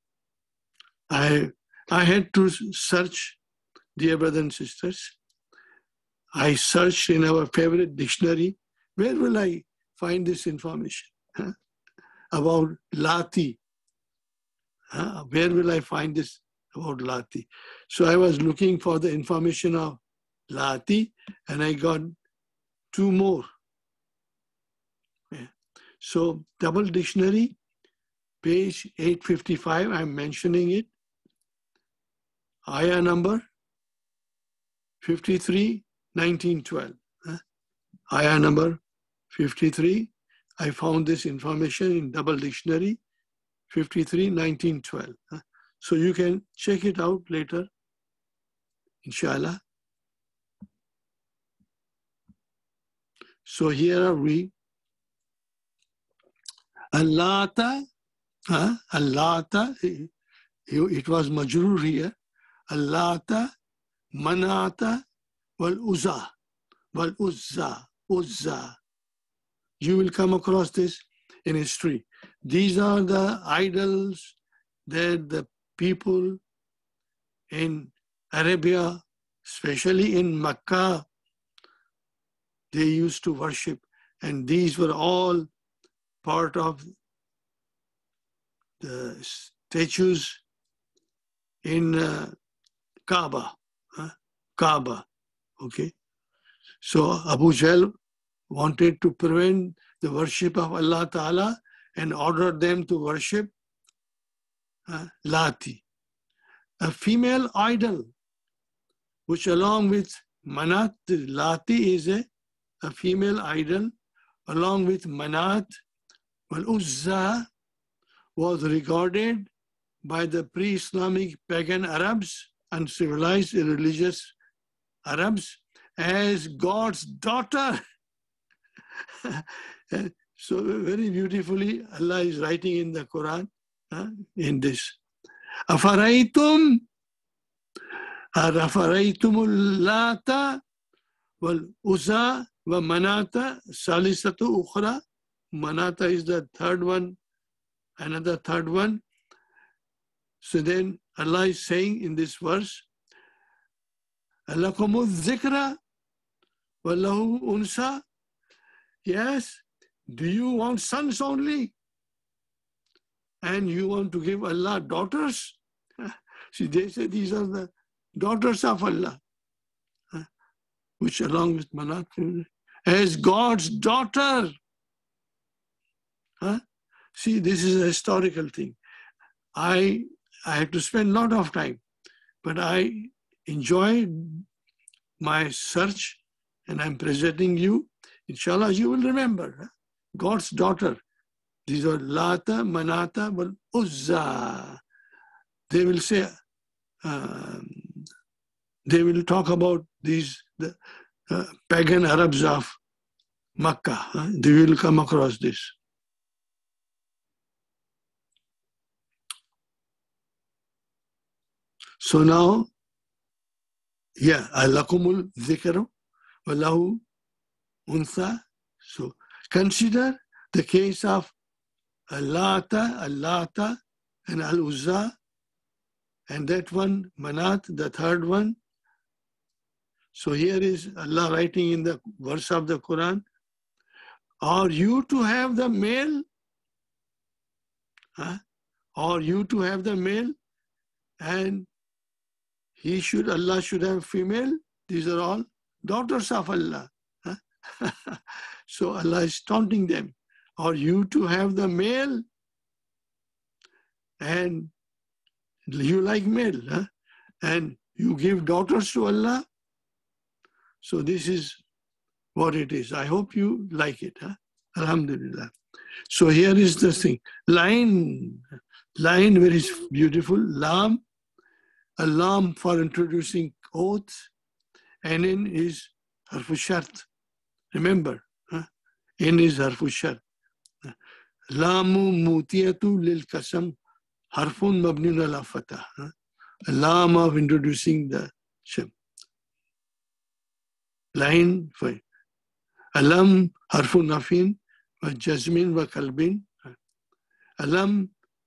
I had to search, dear brothers and sisters. I searched in our favorite dictionary. Where will I find this information about Lati? Where will I find this about Lati? So I was looking for the information of Lati, and I got two more. So double dictionary, page 855, I'm mentioning it. Ayah number 53, 1912. Ayah number 53. I found this information in double dictionary, 53, 1912. So you can check it out later, inshallah. So here are we. Allata, Allata, it was majroor here. Allata, Manata, wal Uzza, Uzza. You will come across this in history. These are the idols that the people in Arabia, especially in Mecca, they used to worship. And these were all part of the statues in Kaaba. Kaaba, okay? So Abu Jahl wanted to prevent the worship of Allah Ta'ala and ordered them to worship Lati, a female idol, which along with Manat, Lati is a female idol, along with Manat, well, Uzza was regarded by the pre-Islamic pagan Arabs, uncivilized irreligious Arabs, as God's daughter. So very beautifully, Allah is writing in the Quran, in this. Afaraytum Lata wal Uzza wa Manata Salisatu Ukhra. Manata is the third one, another third one. So then Allah is saying in this verse, Alakumuz zikra Wallahu unsa. Yes. Do you want sons only? And you want to give Allah daughters? See, they say these are the daughters of Allah, which along with Manat, as God's daughter. See, this is a historical thing. I have to spend a lot of time, but I enjoy my search and I'm presenting you. Inshallah, you will remember. God's daughter. These are Lata, Manata, but Uzza. They will say, they will talk about these the pagan Arabs of Makkah. They will come across this. So now, yeah, alakumul dhikru wallahu untha. So consider the case of Allata, and Al-Uzza, and that one, Manat, the third one. So here is Allah writing in the verse of the Quran, are you to have the male? Or you to have the male, and Allah should have female? These are all daughters of Allah. So Allah is taunting them. Or you to have the male, and you like male, and you give daughters to Allah. So this is what it is. I hope you like it. Alhamdulillah. So here is the thing. Line very beautiful. Lam, a lam for introducing oath, and in is harfu shart. Remember, in is harfu shart. Lamu mutiyatu lil kasam harfun mabniun ala fatah. A lam of introducing the shem. Line 5. Alam harfu nafin wa jazmin wa kalbin. Alam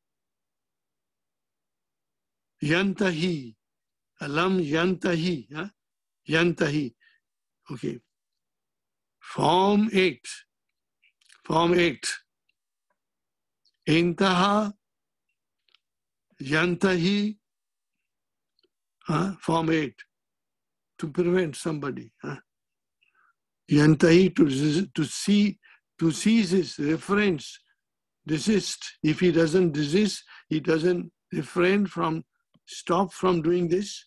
yantahi. Alam yantahi. Yantahi. Okay. Form 8. Intaha, yantahi, form 8. To prevent somebody. Yantahi, to cease his reference, desist. If he doesn't desist, he doesn't refrain from, stop from doing this.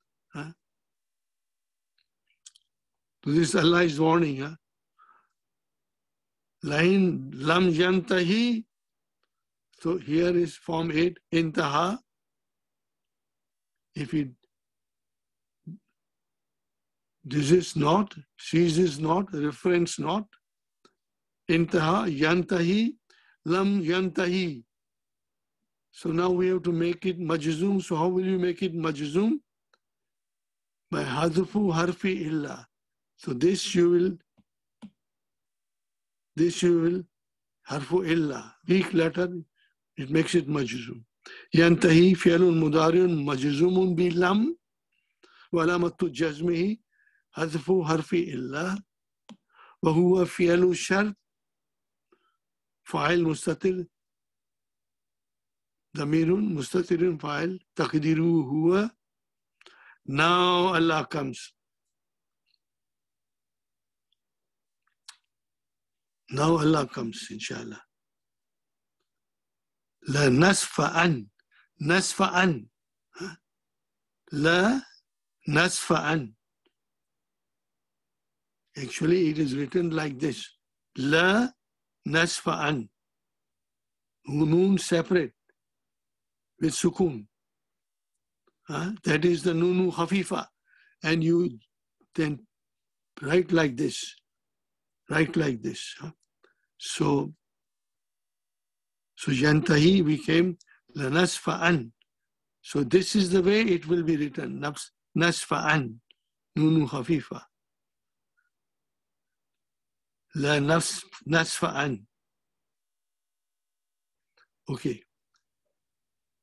This Allah is warning. Line lam yantahi. So here is form 8, intaha. If he desists not, ceases not, refrains not, intaha, yantahi, lam yantahi. So now we have to make it majzoom. So how will you make it majzoom? By hadfu harfi illa. So this you will harfu illa, weak letter, it makes it majzoom. Yantahi fi'lun mudari'un majzoomun bi lam wa alamatu jazmihi hadfu harfi illa wa huwa fi'lu shart fa'il mustatir damirun mustatirun fa'il taqdiruhu huwa. Now Allah comes. Now Allah comes, inshallah. La nasfa'an. Nasfa'an. La nasfa'an. Actually, it is written like this. La nasfa'an. Noon separate with sukun. That is the nunu khafifa. And you then write like this. Write like this. So yantahi became la nasfa'an. So this is the way it will be written. Nasfa'an. Nunu khafifa. La nasfa'an. Okay.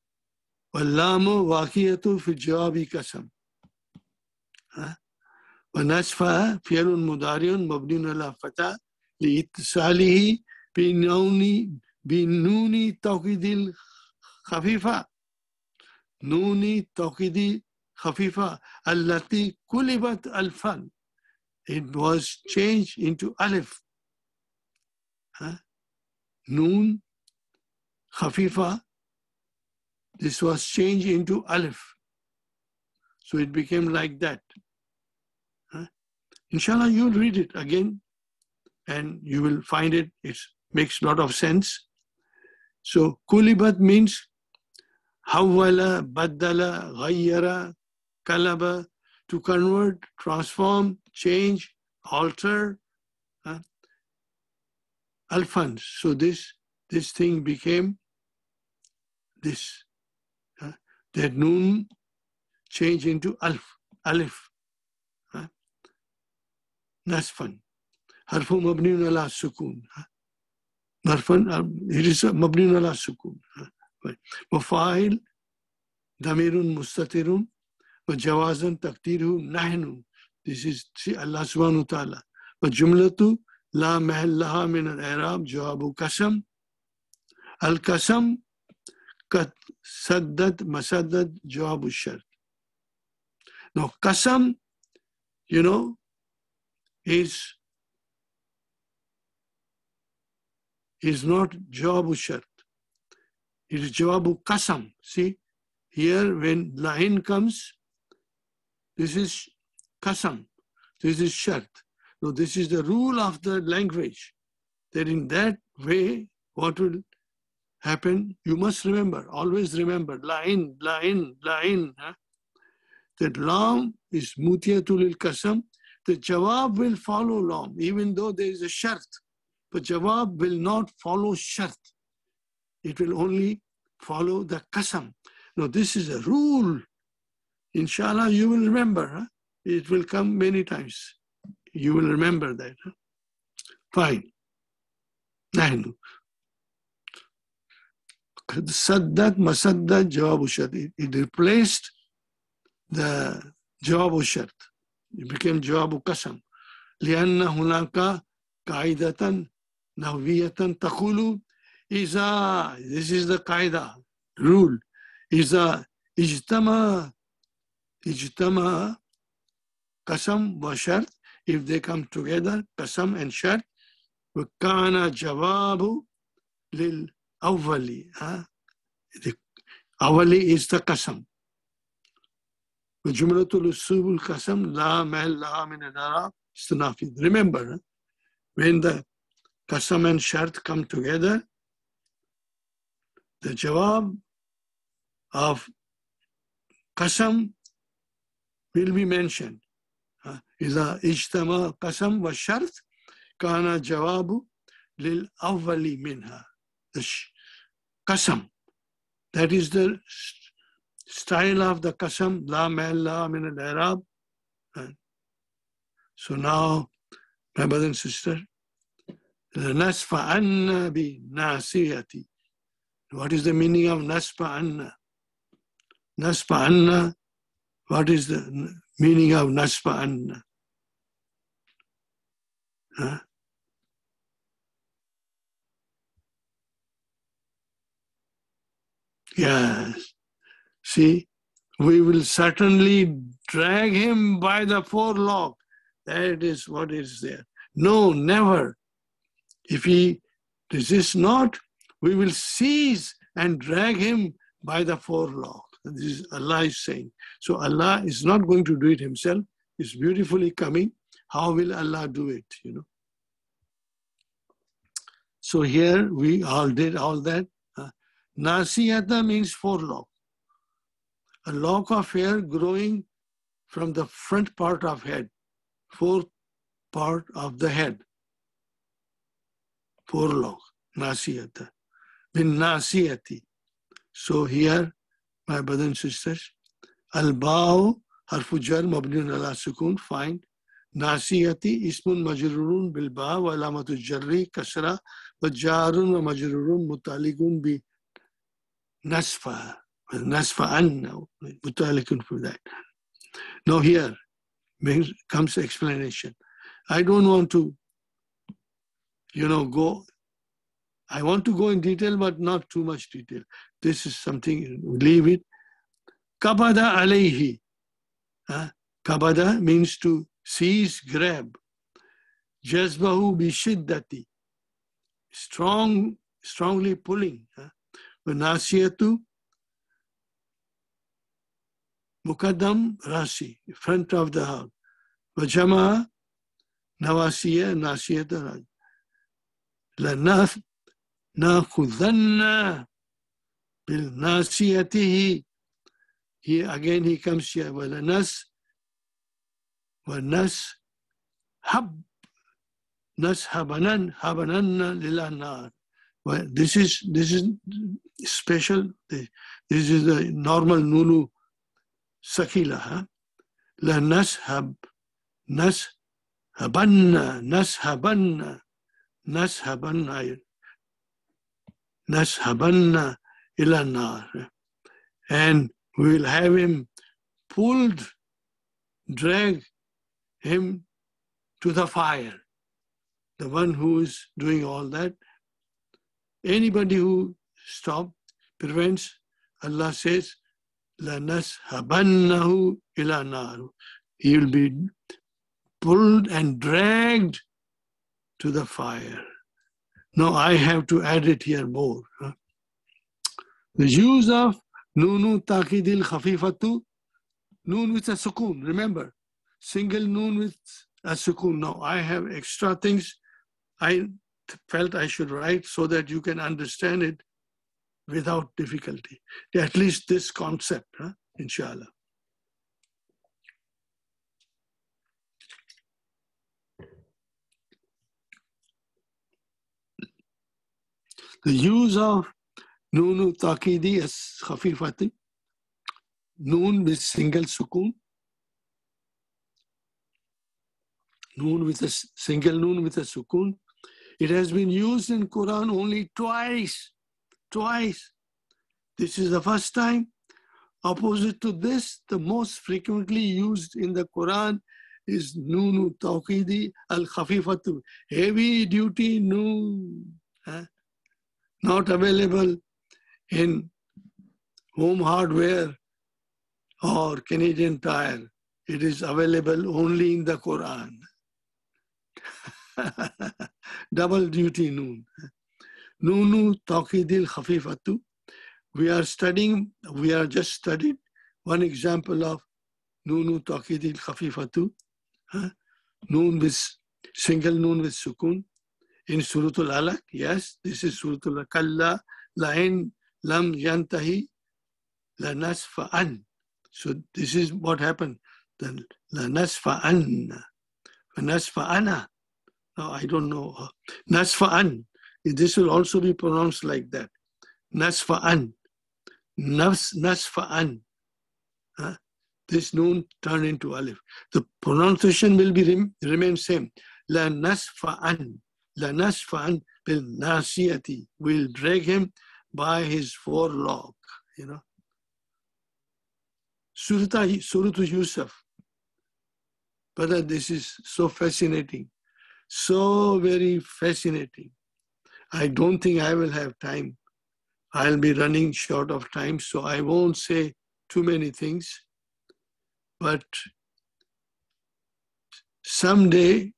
Wallamu waqiyatu fi jawabi kasam. ونسفها فعل مضارع مبني على فتح لاتصاله بنون توكيد الخفيفة نون توكيد خفيفة التي قلبت ألفا. It was changed into alif. Noon khafifa, this was changed into alif. So it became like that. Inshallah, you'll read it again and you will find it. It makes a lot of sense. So kulibat means hawala, baddala, ghayyara, kalaba, to convert, transform, change, alter. Alfan. So this thing became this. That noon changed into alif. Nasfan. Harfu mabniun ala sukun. Narfan, it is mabniun ala sukun. Wafa'il damirun mustatirun wa jawazan taqdiruhu nahnu. This is Allah subhanahu wa ta'ala. Wa jumlatu la mahal laha min al-i'rab jawabu qasam. Al-qasam kat saddad masaddad jawabu shart. Now qasam, you know, is not jawabu shart. It is jawabu qasam. See, here when la'in comes, this is qasam. This is shart. So this is the rule of the language, that in that way, what will happen, you must remember, always remember, la'in, la'in, la'in. That lam is mutiyatul qasam. The jawab will follow lam, even though there is a shart. But jawab will not follow shart. It will only follow the qasam. Now this is a rule. Inshallah, you will remember. It will come many times. You will remember that. Fine. Nahnu. Saddat masaddat jawabu shart. It replaced the jawabu shart. It became jawabu qasam. لأن هناك قاعدة نحوية تقول إذا, this is the qaida, rule, إذا اجتمع qasam wa shart, if they come together, qasam and shart, وكان جواب للأولي. The awali is the qasam. وجملة الأسلوب القسم لا محل لها من الإعراب استنافي. Remember, when the qasam and shart come together, the jawab of qasam will be mentioned. إذا اجتمع قسم والشرط كان جواب للأول منها. The qasam, that is the style of the qasam, la mahalla min al-i'rab. So now, my brother and sister, nasfa'anna bi nasiyati. What is the meaning of nasfa'anna? Nasfa'anna, what is the meaning of nasfa'anna? Yes. See, we will certainly drag him by the forelock. That is what is there. No, never. If he resists not, we will seize and drag him by the forelock. This is Allah is saying. So Allah is not going to do it himself. It's beautifully coming. How will Allah do it, you know? So here we all did all that. Nasiyata means forelock. A lock of hair growing from the front part of head, fourth part of the head. Forelock, nasiyata. Bin nasiyati. So here, my brothers and sisters, al-ba'u harfu jar mabniun ala sukun, fine. Nasiyati ismun majrurun bil ba wa alamatu jarri kasra wa jarun wa majrurun mutalikun bi nasfa. Nasfa anna, mutalikun for that. Now here, comes explanation. I don't want to, go. I want to go in detail, but not too much detail. This is something, leave it. Kabada alayhi. Kabada means to seize, grab. Jazbahu bishiddati. Strongly pulling. Nasiyatu. Mukaddam rasi, front of the house. Vajama nawasiya nasiyata. Lanaf nakhudhanna bil nasiyatihi. Here again he comes here. Walanas habananna lilanar. Well, this is special. This is the normal nunu sakila. La nashabanna ilanar. And we will have him pulled, drag him to the fire. The one who is doing all that. Anybody who prevents, Allah says, لَنَسْحَبَنَّهُ إِلَى نَارُ. He will be pulled and dragged to the fire. Now I have to add it here more. The use of Nunu Taqidil Khafifatu, Noon with a sukun, remember, single noon with a sukun. Now I have extra things I felt I should write so that you can understand it without difficulty. At least this concept, inshallah. The use of Nunu Taqidi as Khafifati, Noon with single sukun, Noon with a single noon with a sukun. It has been used in Quran only twice. This is the first time. Opposite to this, the most frequently used in the Quran is Nunu Tawqidi al-Khafifatu. Heavy duty noon. Not available in Home Hardware or Canadian Tire. It is available only in the Quran. Double duty noon. Nunu Tawqidil Khafifatu. We are just studied one example of Nunu Tawqidil Khafifatu. Noon with single noon with sukun. In Suratul Alaq, yes, this is Suratul Kalla, La'in Lam Yantahi, La Nasfa'an. So this is what happened. The La Nasfa'an, Nasfa'ana. No, I don't know. Nasfa'an. This will also be pronounced like that. Nasfa'an. Nasfa'an. This noon turned into alif. The pronunciation will be remain same. La Nasfa'an. La Nasfa'an bil nasiyati. Will drag him by his forelock. Surah Yusuf. But this is so fascinating. So very fascinating. I don't think I will have time. I'll be running short of time, so I won't say too many things. But someday,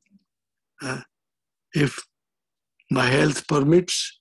if my health permits,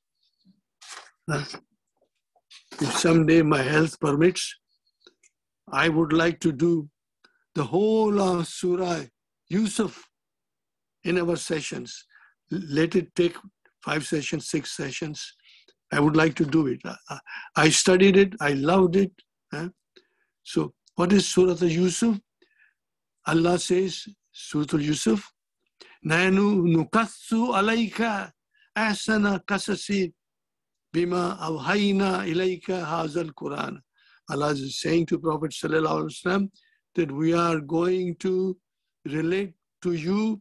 I would like to do the whole of Surah Yusuf in our sessions. Let it take 5 sessions, 6 sessions. I would like to do it. I studied it. I loved it. So what is Surah Yusuf? Allah says, Surah Yusuf, Nanu nukassu alayka ahsana qasasi bima awhayna ilayka hazal Quran. Allah is saying to Prophet Sallallahu Alaihi Wasallam that we are going to relate to you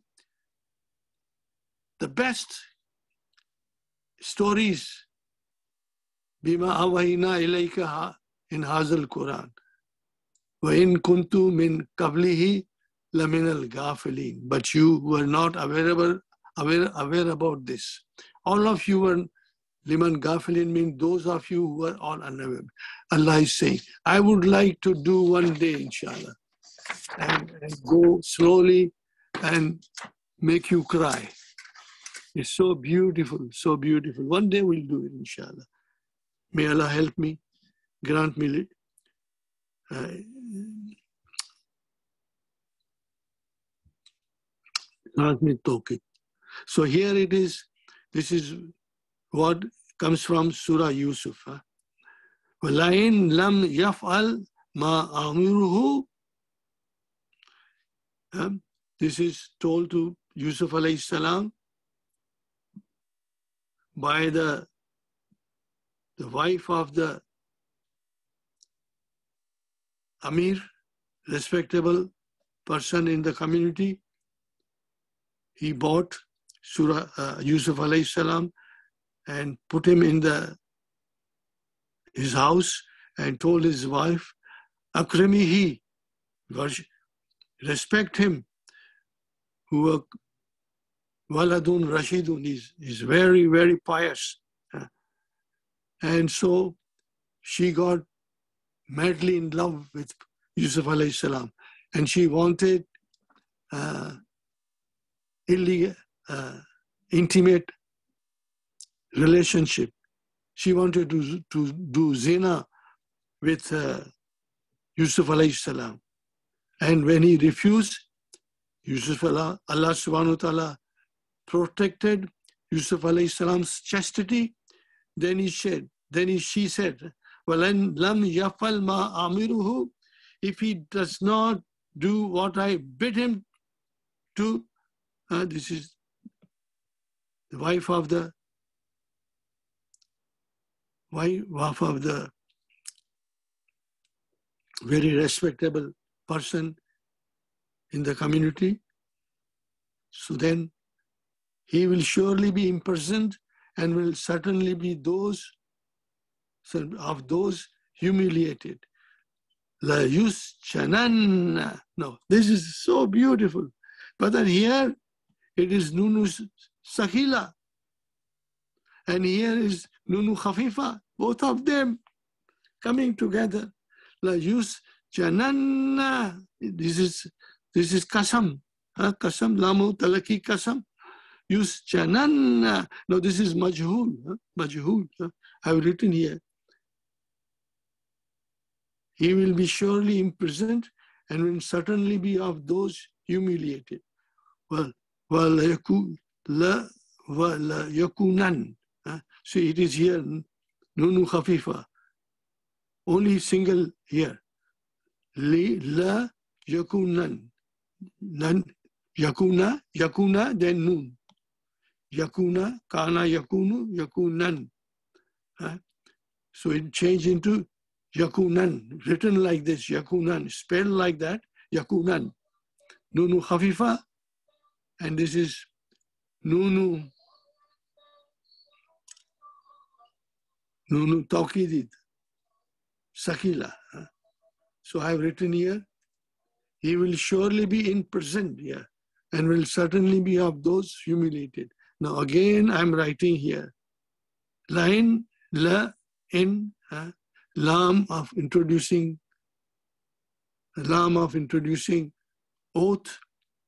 the best stories bima awhayna ilayka in hazal Quran. Wa in kuntu min qablihi lamin al-ghafilin. But you were not aware about this. All of you were liman ghafilin, means those of you who were all unaware. Allah is saying, I would like to do one day, inshallah, and go slowly and make you cry. It's so beautiful, so beautiful. One day we'll do it, inshallah. May Allah help me, grant me tawfiq. So here it is. This is what comes from Surah Yusuf. وَلَئِنْ لَمْ يَفْعَلْ مَا أَمِرُهُ. This is told to Yusuf alayhi salam by the wife of the Amir, respectable person in the community. He bought Yusuf alayhi salam and put him in his house and told his wife, Akramihi, respect him. Huwa waladun rashidun, is very, very pious. And so she got madly in love with Yusuf alayhi salam, and she wanted intimate relationship. She wanted to do zina with Yusuf alayhi salam. And when he refused, Allah subhanahu wa ta'ala protected Yusuf alayhi salam's chastity. Then she said, وَلَنْ لَمْ يَفَلْ مَا أَمِرُهُ. If he does not do what I bid him to, this is the wife of the very respectable person in the community. So then he will surely be imprisoned and will certainly be of those humiliated. La yusjananna. No, this is so beautiful. But then here it is Nunu Sakhila. And here is Nunu Khafifa. Both of them coming together. La yusjananna. This is Qasam. Qasam, Lamu, Talaki, Qasam. Yusjananna. No, this is Majhul. Majhul. I have written here. He will be surely imprisoned and will certainly be of those humiliated. Well, yakunan. See, it is here, Nunu Khafifa. Only single here. La yakunan. Yakuna, then nun. Yakuna, kana yakunu, yakunan. So it changed into Yakunan, written like this, Yakunan, spelled like that, Yakunan. Nunu Khafifa, and this is Nunu Tawqidid, Sakila. So I have written here, he will surely be imprisoned here and will certainly be of those humiliated. Now again, I'm writing here, line, la, in, lam of introducing oath.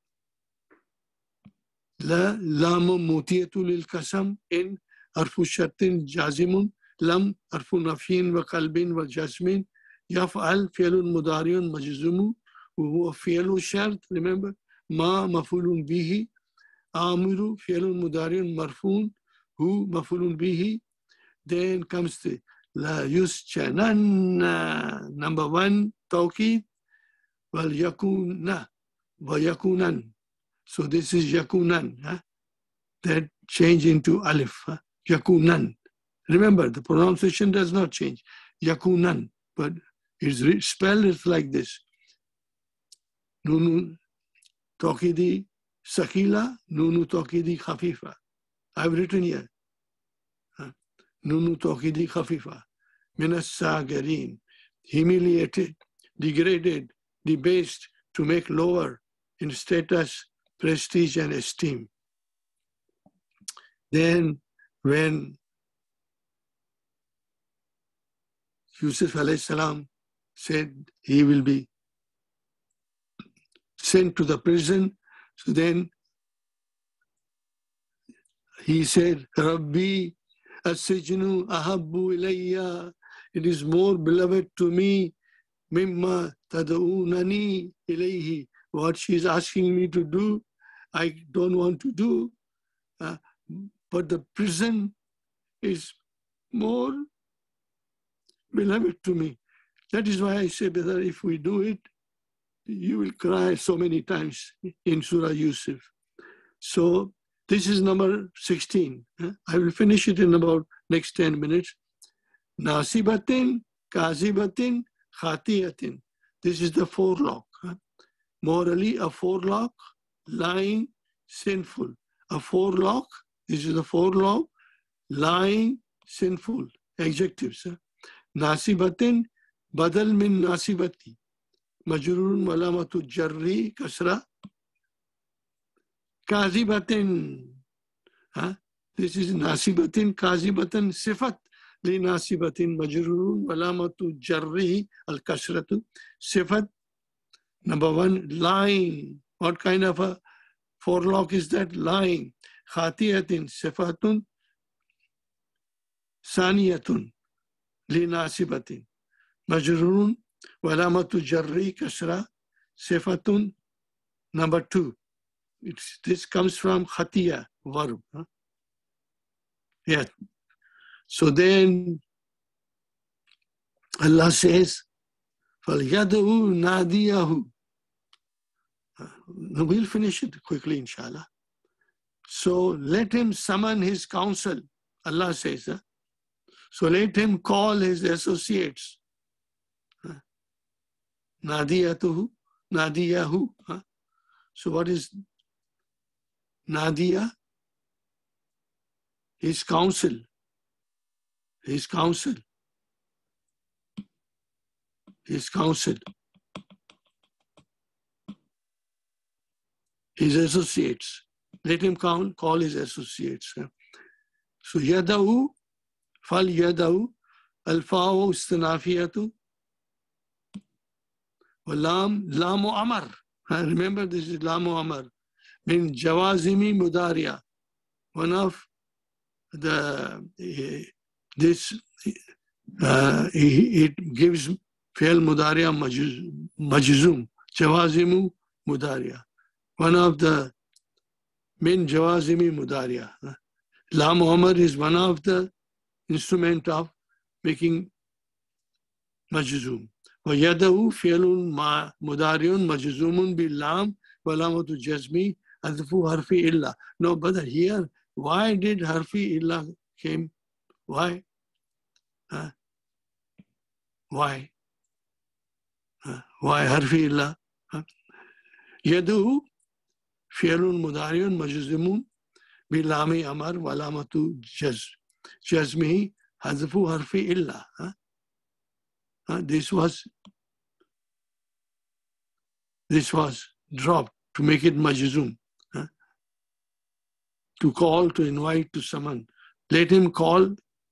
La lamu mutiyatu lil kasam, in arfu shartin jazimun, lam arfu nafin wa qalbin wa jazmin, yaf'al fi'lun mudariun majzumu, huwa fi'lu shart, remember, ma mafulun bihi, amiru fi'lun mudariun marfun, hu mafulun bihi. Then comes the La yusjananna. Number one, tawqid, wal yakuna, wa yakunan. So this is yakunan. That change into alif. Yakunan. Remember, the pronunciation does not change. Yakunan. But it's spelled like this. Nunu tawqidi sakila, nunu tawqidi khafifa. I've written here. Nunu tawqidi khafifa. Minas sagarin, humiliated, degraded, debased, to make lower, in status, prestige, and esteem. Then when Yusuf alayhi salam said he will be sent to the prison, so then he said, Rabbi as-sijnu ahabbu ilayya, it is more beloved to me, mimma tad'unani ilayhi, what she is asking me to do, I don't want to do, but the prison is more beloved to me. That is why I say, brother, if we do it, you will cry so many times in Surah Yusuf. So this is number 16. I will finish it in about next 10 minutes. Nasibatin, kazibatin, khatiyatin. This is the forelock. Morally, a forelock, lying, sinful. A forelock, this is the forelock, lying, sinful. Adjectives. Nasibatin, badal min nasibati. Majrurun walamatu jarri kasra. Kazibatin. This is nasibatin, kazibatin, sifat li nasibatin, majrurun walamatu jarri al kasratu. Sifat, number one, lying. What kind of a forelock is that? Lying. Khatiyatin, sifatun, saniyatun li nasibatin. Majrurun walamatu jarri kasra. Sifatun, number two. This comes from khatiya, verb. Yeah. So then Allah says, فَلْيَدْعُوا نَادِيَهُ. We'll finish it quickly, inshallah. So let him summon his counsel, Allah says. So let him call his associates. Nadiyatuhu, Nadiyahu. So what is Nadia? His counsel. His counsel. His counsel. His associates. Let him call his associates. So yadahu, fal yadahu, alfa'u istinafiyatu, walam, lamu amar. Remember, this is lamu amar. Min jawazimi mudariya. One of it gives fi'l mudariya majzum. Jawazimu mudariya. One of the min jawazimi mudariya. Lam Omar is one of the instrument of making majzum. وَيَدَهُ فِعْلٌ مُضَارِعٌ مَجْزُومٌ بِاللَّامِ وَلَامَةُ الْجَزْمِ حَذْفُ حَرْفِ إِلَّا. No, but here, why did harfi illa came? Why? Why? Why harfi illa? Yaduhu fi'lun mudari'un majzumun bilami amar walamatu jazmihi hazfu harfi illa. This was dropped to make it majzum. To call, to invite, to summon. Let him call.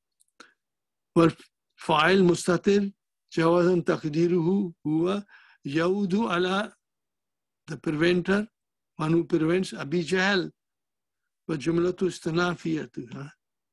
Fa'il mustatir jawazan taqdiruhu huwa yaudu ala, the preventer, one who prevents, Abi Jahl, wa jumlatu istanafiyatu.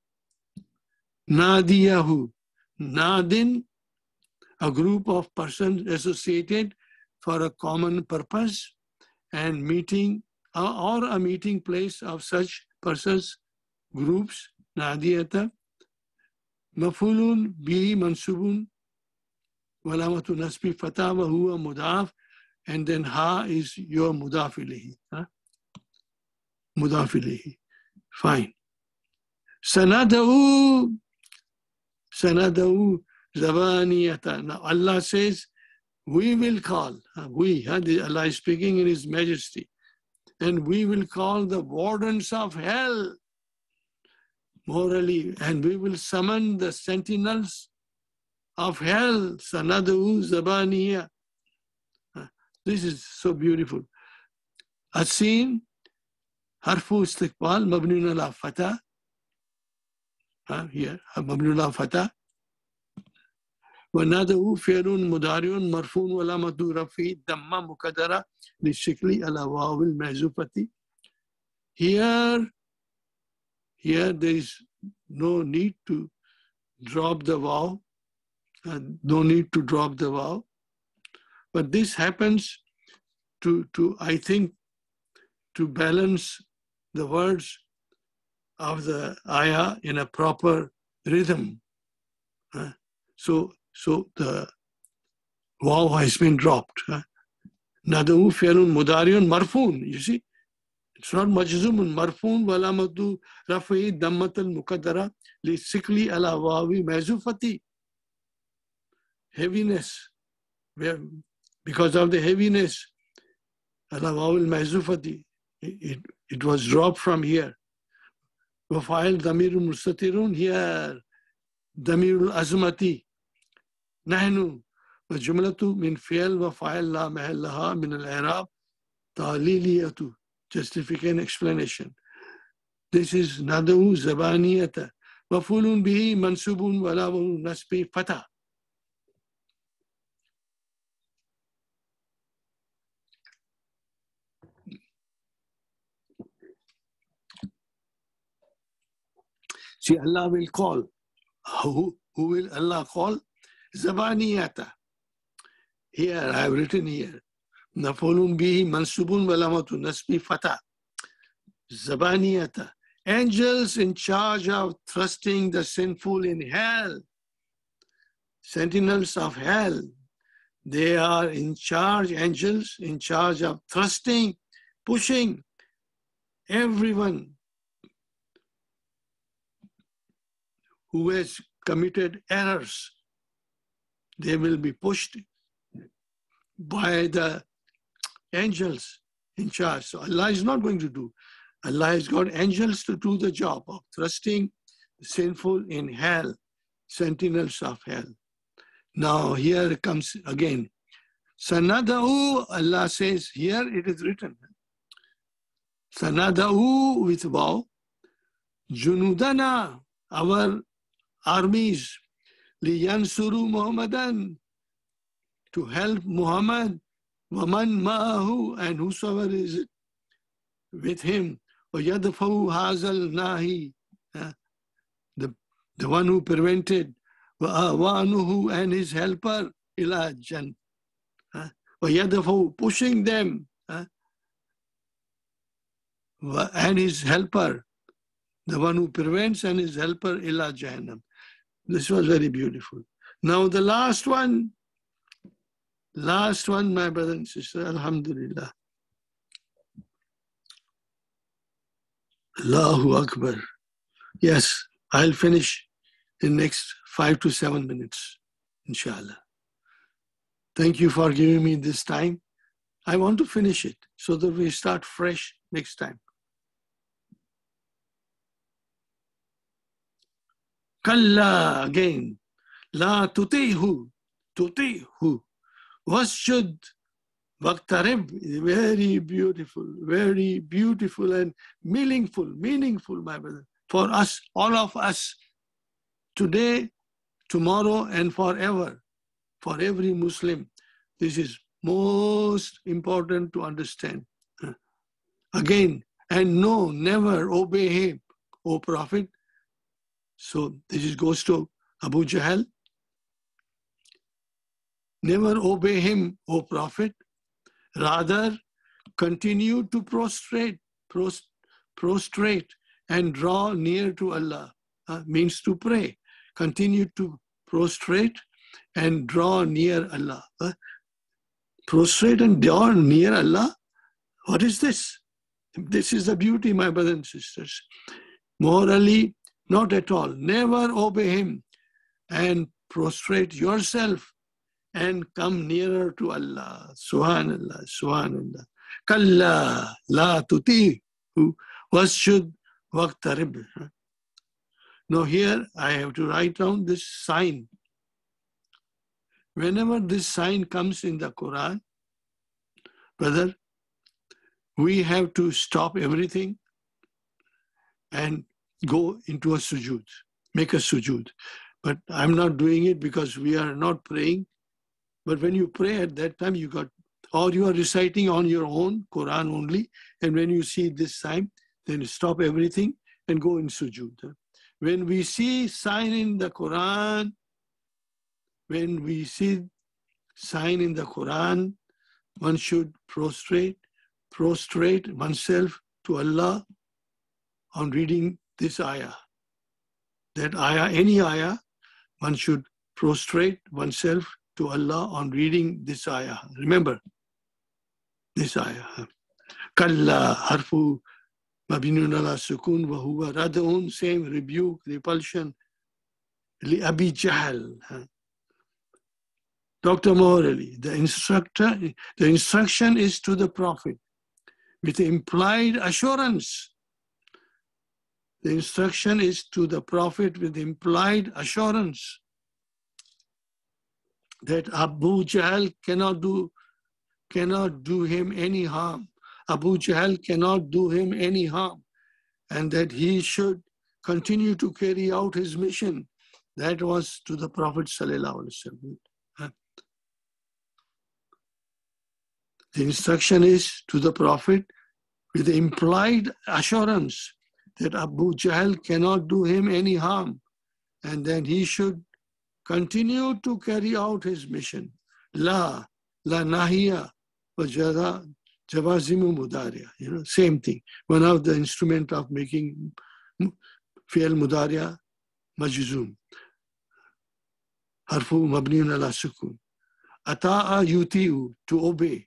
Nadiyahu, nadin, a group of persons associated for a common purpose and meeting, or a meeting place of such persons, groups, nadiyata, mafulun bihi mansubun, walamatu nasbi fatah wa huwa mudaf, and then ha is your mudaf ilayhi. Mudaf ilayhi. Fine. Sanadahu zabaniyata. Now Allah says, we will call, Allah is speaking in His Majesty, and we will call the wardens of hell morally, and we will summon the sentinels of hell. Sanadu Zabaniya. This is so beautiful. السين حرف استقبال مبني على فتح. Here مبني على فتح. ونادوا فعل مضارع مرفوع وعلامة رفعه ضمة مقدرة للشكل على واو المحذوفة. Here there is no need to drop the wow. No need to drop the wow. But this happens to I think, to balance the words of the ayah in a proper rhythm. So the wow has been dropped. Nadu fi'lun mudariun marfoon. You see, it's not majzumun. Marfoon walamatu rafi dammatul muqaddara li sikli ala wawi mazufati. Heaviness. Because of the heaviness, ala wawi mazufati. It was dropped from here. Wafa'il damirul mustatirun, here damirul azmati. Nahnu وجملة من فعل وفاعل لا محل لها من الإعراب تعليلية, justification, explanation. This is ندعو زبانية مفعول به منصوب ولا نصب فتح. See, Allah will call. Who will Allah call? Zabaniyata. Here, I have written here. Nafulun bihi mansubun walamatu nasbi fatah. Zabaniyata. Angels in charge of thrusting the sinful in hell. Sentinels of hell. They are in charge, angels in charge of thrusting, pushing everyone who has committed errors. They will be pushed by the angels in charge. So Allah is not going to do. Allah has got angels to do the job of thrusting the sinful in hell, sentinels of hell. Now here comes again. Sanada'u, Allah says, here it is written. Sanada'u with waw. Junudana, our armies. Liyansuru Muhammadan, to help Muhammad, waman ma'ahu, and whosoever is with him, وَيَدْفَوْ هَذَا النَّاهِ, the one who prevented, وَأَوَانُهُ, and his helper, إِلَى الْجَنَّةِ, وَيَدْفَوْ, pushing them, and his helper, the one who prevents, and his helper, إِلَى Jahannam. This was very beautiful. Now the last one, my brother and sister, Alhamdulillah. Allahu Akbar. Yes, I'll finish in next 5 to 7 minutes, inshallah. Thank you for giving me this time. I want to finish it so that we start fresh next time. Kalla, again. La tuti'hu. Wasjud waqtarib. Very beautiful and meaningful, my brother. For us, all of us, today, tomorrow, and forever. For every Muslim, this is most important to understand. Again, and no, never obey him, O Prophet. So this goes to Abu Jahl. Never obey him, O Prophet. Rather, continue to prostrate and draw near to Allah. Means to pray. Continue to prostrate and draw near Allah. Prostrate and draw near Allah? What is this? This is the beauty, my brothers and sisters. Morally, not at all. Never obey him and prostrate yourself and come nearer to Allah. Subhanallah, Subhanallah. Kalla la tuti'hu wasjud waqtarib. Now here I have to write down this sign. Whenever this sign comes in the Quran, brother, we have to stop everything and go into a sujood, make a sujood. But I'm not doing it because we are not praying. But when you pray at that time, you got, or you are reciting on your own, Quran only, and when you see this sign, then stop everything and go in sujood. When we see sign in the Quran, when we see sign in the Quran, one should prostrate oneself to Allah on reading this ayah. That ayah, any ayah, one should prostrate oneself to Allah on reading this ayah. Remember this ayah. Kalla harfu mabinun ala sukun wa huwa rad'un, same rebuke, repulsion, li Abi Jahl. Dr. Morali, the instruction is to the Prophet with implied assurance. The instruction is to the Prophet with implied assurance that Abu Jahl cannot do him any harm. Abu Jahl cannot do him any harm, and that he should continue to carry out his mission. That was to the Prophet sallallahu alaihi wasallam. The instruction is to the Prophet with implied assurance that Abu Jahl cannot do him any harm, and then he should continue to carry out his mission. La nahiya wa jawazimu mudaria. Same thing. One of the instrument of making fi'al mudaria majzum. Harfu mabniun ala sukun. Ata'a yuti'u, to obey.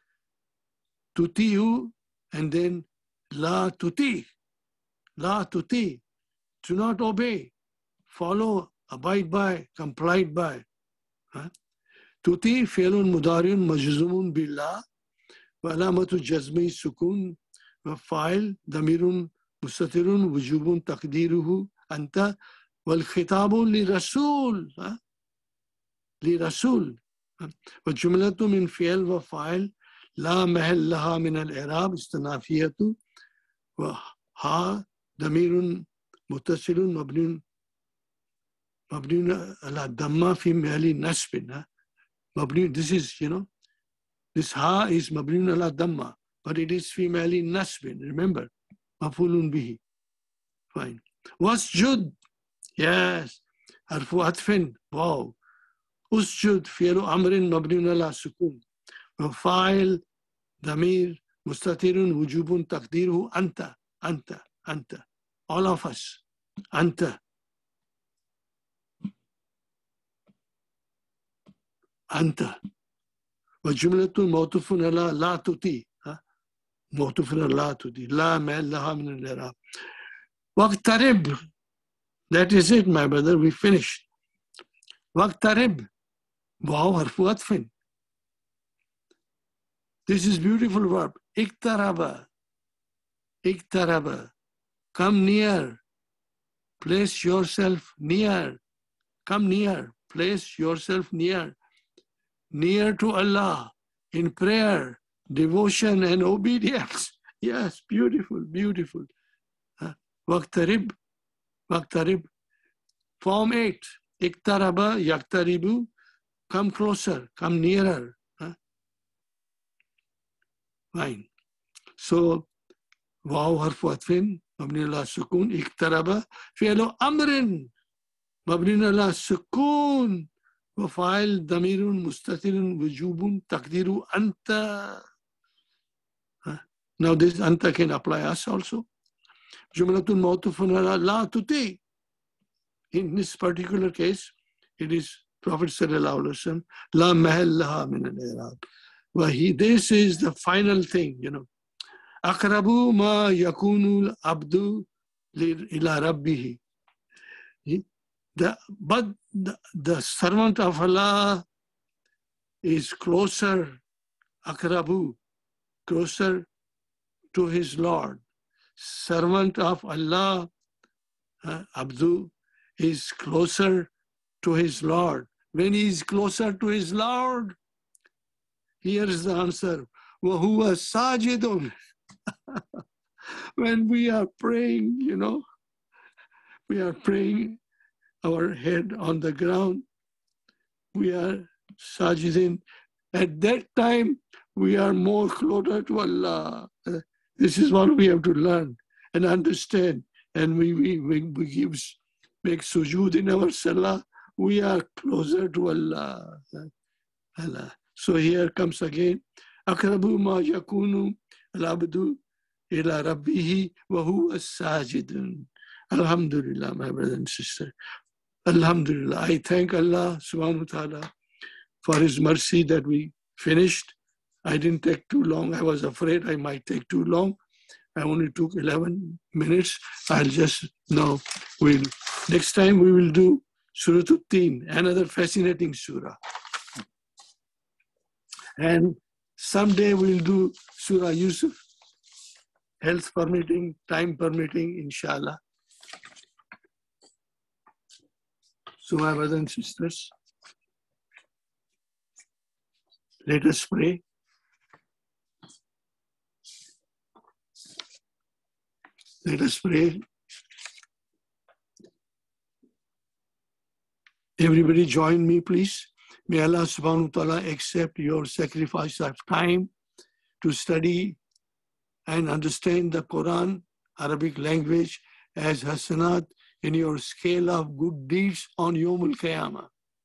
Tuti'u, and then la tuti. La tuti, to not obey. Follow, abide by, complied by. Tuti fi'lun mudariun majzumun billah wa alamatu jazmi sukun wa fa'il damirun mustatirun wujubun taqdiruhu anta wal khitabu li rasul. Li rasul. Wa jumlatu min fi'l wa fa'il la mahal laha min al-i'rab istinafiyatu wa ha damirun muttasilun mabniun ala damma fi mahali nasbin. This is, this ha is mabniun ala damma, but it is fi mahali nasbin. Remember, mafulun bihi. Fine. Wasjud, yes. Harfu atfin, wow. Usjud fi'lu amrin mabniun ala sukun. Fa'il damir mustatirun wujubun taqdiruhu anta. All of us. Anta. وجملة موصوف على لا تطيع. موصوف على لا تطيع. لا محل لها من الإعراب. واقترب. That is it, my brother. We finished. واقترب. واو حرف عطف. This is beautiful verb. اقترب. Come near. Place yourself near. Come near. Place yourself near. Near to Allah in prayer, devotion, and obedience. Yes, beautiful. Waqtarib. Form 8. Iktaraba, yaktaribu. Come closer, come nearer. Fine. So, واو حرف عطف مبني على السكون. اقترب فعل أمر مبني على السكون وفاعل ضمير مستتر وجوب تقدير أنت. Now this أنت can apply us also. جملة موصوف على لا تطيع. In this particular case, it is Prophet sallallahu alaihi wasallam. لا محل لها من الإعراب. This is the final thing, أقرب ما يكون العبد إلى ربه. But the servant of Allah is closer, أقرب, closer to his Lord. Servant of Allah, Abdu, is closer to his Lord. When he is closer to his Lord, here is the answer. وَهُوَ سَاجِدٌ. When we are praying, we are praying our head on the ground. We are sajidin. At that time, we are more closer to Allah. This is what we have to learn and understand. And we make sujood in our salah. We are closer to Allah. So here comes again. Akrabu ma yakunu al-abdu ila rabbihi wa huwa sajidun. Alhamdulillah, my brother and sister. Alhamdulillah. I thank Allah subhanahu wa ta'ala for His mercy that we finished. I didn't take too long. I was afraid I might take too long. I only took 11 minutes. I'll just now, next time we will do Surah At-Tin, another fascinating surah. And someday we'll do Surah Yusuf, health permitting, time permitting, inshallah. So my brothers and sisters, let us pray. Let us pray. Everybody join me, please. May Allah subhanahu wa ta'ala accept your sacrifice of time to study and understand the Quran, Arabic language, as hasanat in your scale of good deeds on Yawmul Qiyamah.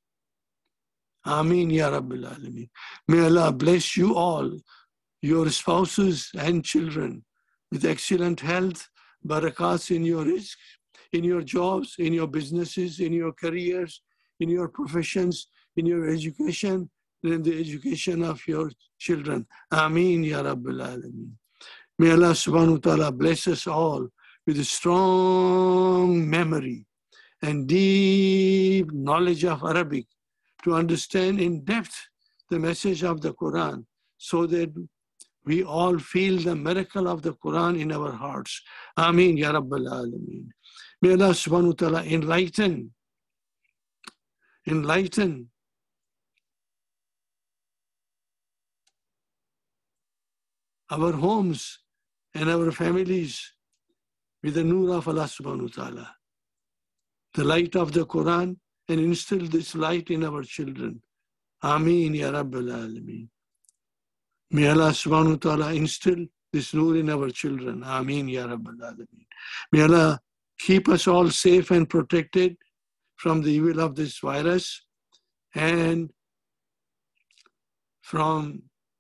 Ameen Ya Rabbil Alameen. May Allah bless you all, your spouses and children, with excellent health, barakats in your rizq, in your jobs, in your businesses, in your careers, in your professions, in your education, and in the education of your children. Ameen Ya Rabbil Alameen. May Allah subhanahu wa ta'ala bless us all with a strong memory and deep knowledge of Arabic to understand in depth the message of the Quran, so that we all feel the miracle of the Quran in our hearts. Ameen Ya Rabbil Alameen. May Allah subhanahu wa ta'ala enlighten our homes and our families with the nur of Allah subhanahu wa ta'ala, the light of the Quran, and instill this light in our children. Ameen Ya Rabbil Alameen. May Allah subhanahu wa ta'ala instill this nur in our children. Ameen Ya Rabbil Alameen. May Allah keep us all safe and protected from the evil of this virus and from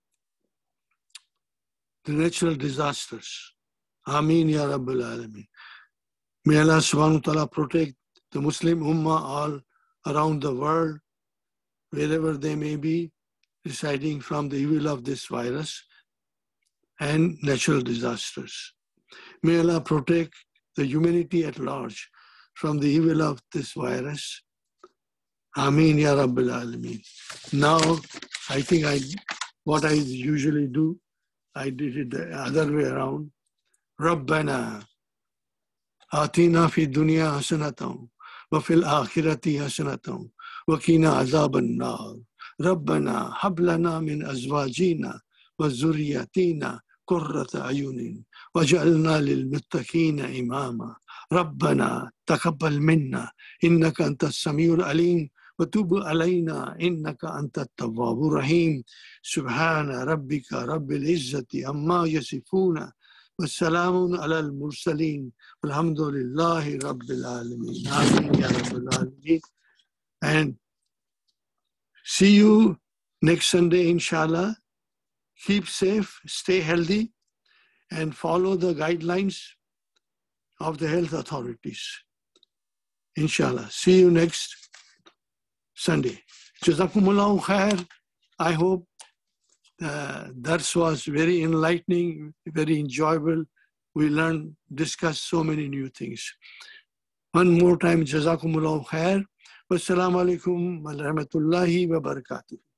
the natural disasters. Ameen Ya Rabbil Alameen. May Allah subhanahu wa ta'ala protect the Muslim Ummah all around the world, wherever they may be, residing from the evil of this virus and natural disasters. May Allah protect the humanity at large from the evil of this virus. Ameen Ya Rabbil Alameen. Now, I think what I usually do, I did it the other way around. Rabbana Atina fi dunya hasanatan wa fil akhirati hasanatan wa qina azaban nar. Rabbana hab lana min azwajina wa zurriyatina qurrata ayunin waj'alna lil muttaqina imama. Rabbana taqabbal minna innaka antas samiul alim وتب علينا إنك أنت التواب الرحيم. سبحان ربك رب العزة عما يصفون والسلام على المرسلين والحمد لله رب العالمين. آمين يا رب العالمين. And see you next Sunday, inshallah. Keep safe, stay healthy, and follow the guidelines of the health authorities. Inshallah. See you next Sunday. Jazakumullahu khair. I hope that was very enlightening, very enjoyable. We learned, discussed so many new things. One more time, Jazakumullahu khair. Wassalamu alaikum wa rahmatullahi wa barakatuh.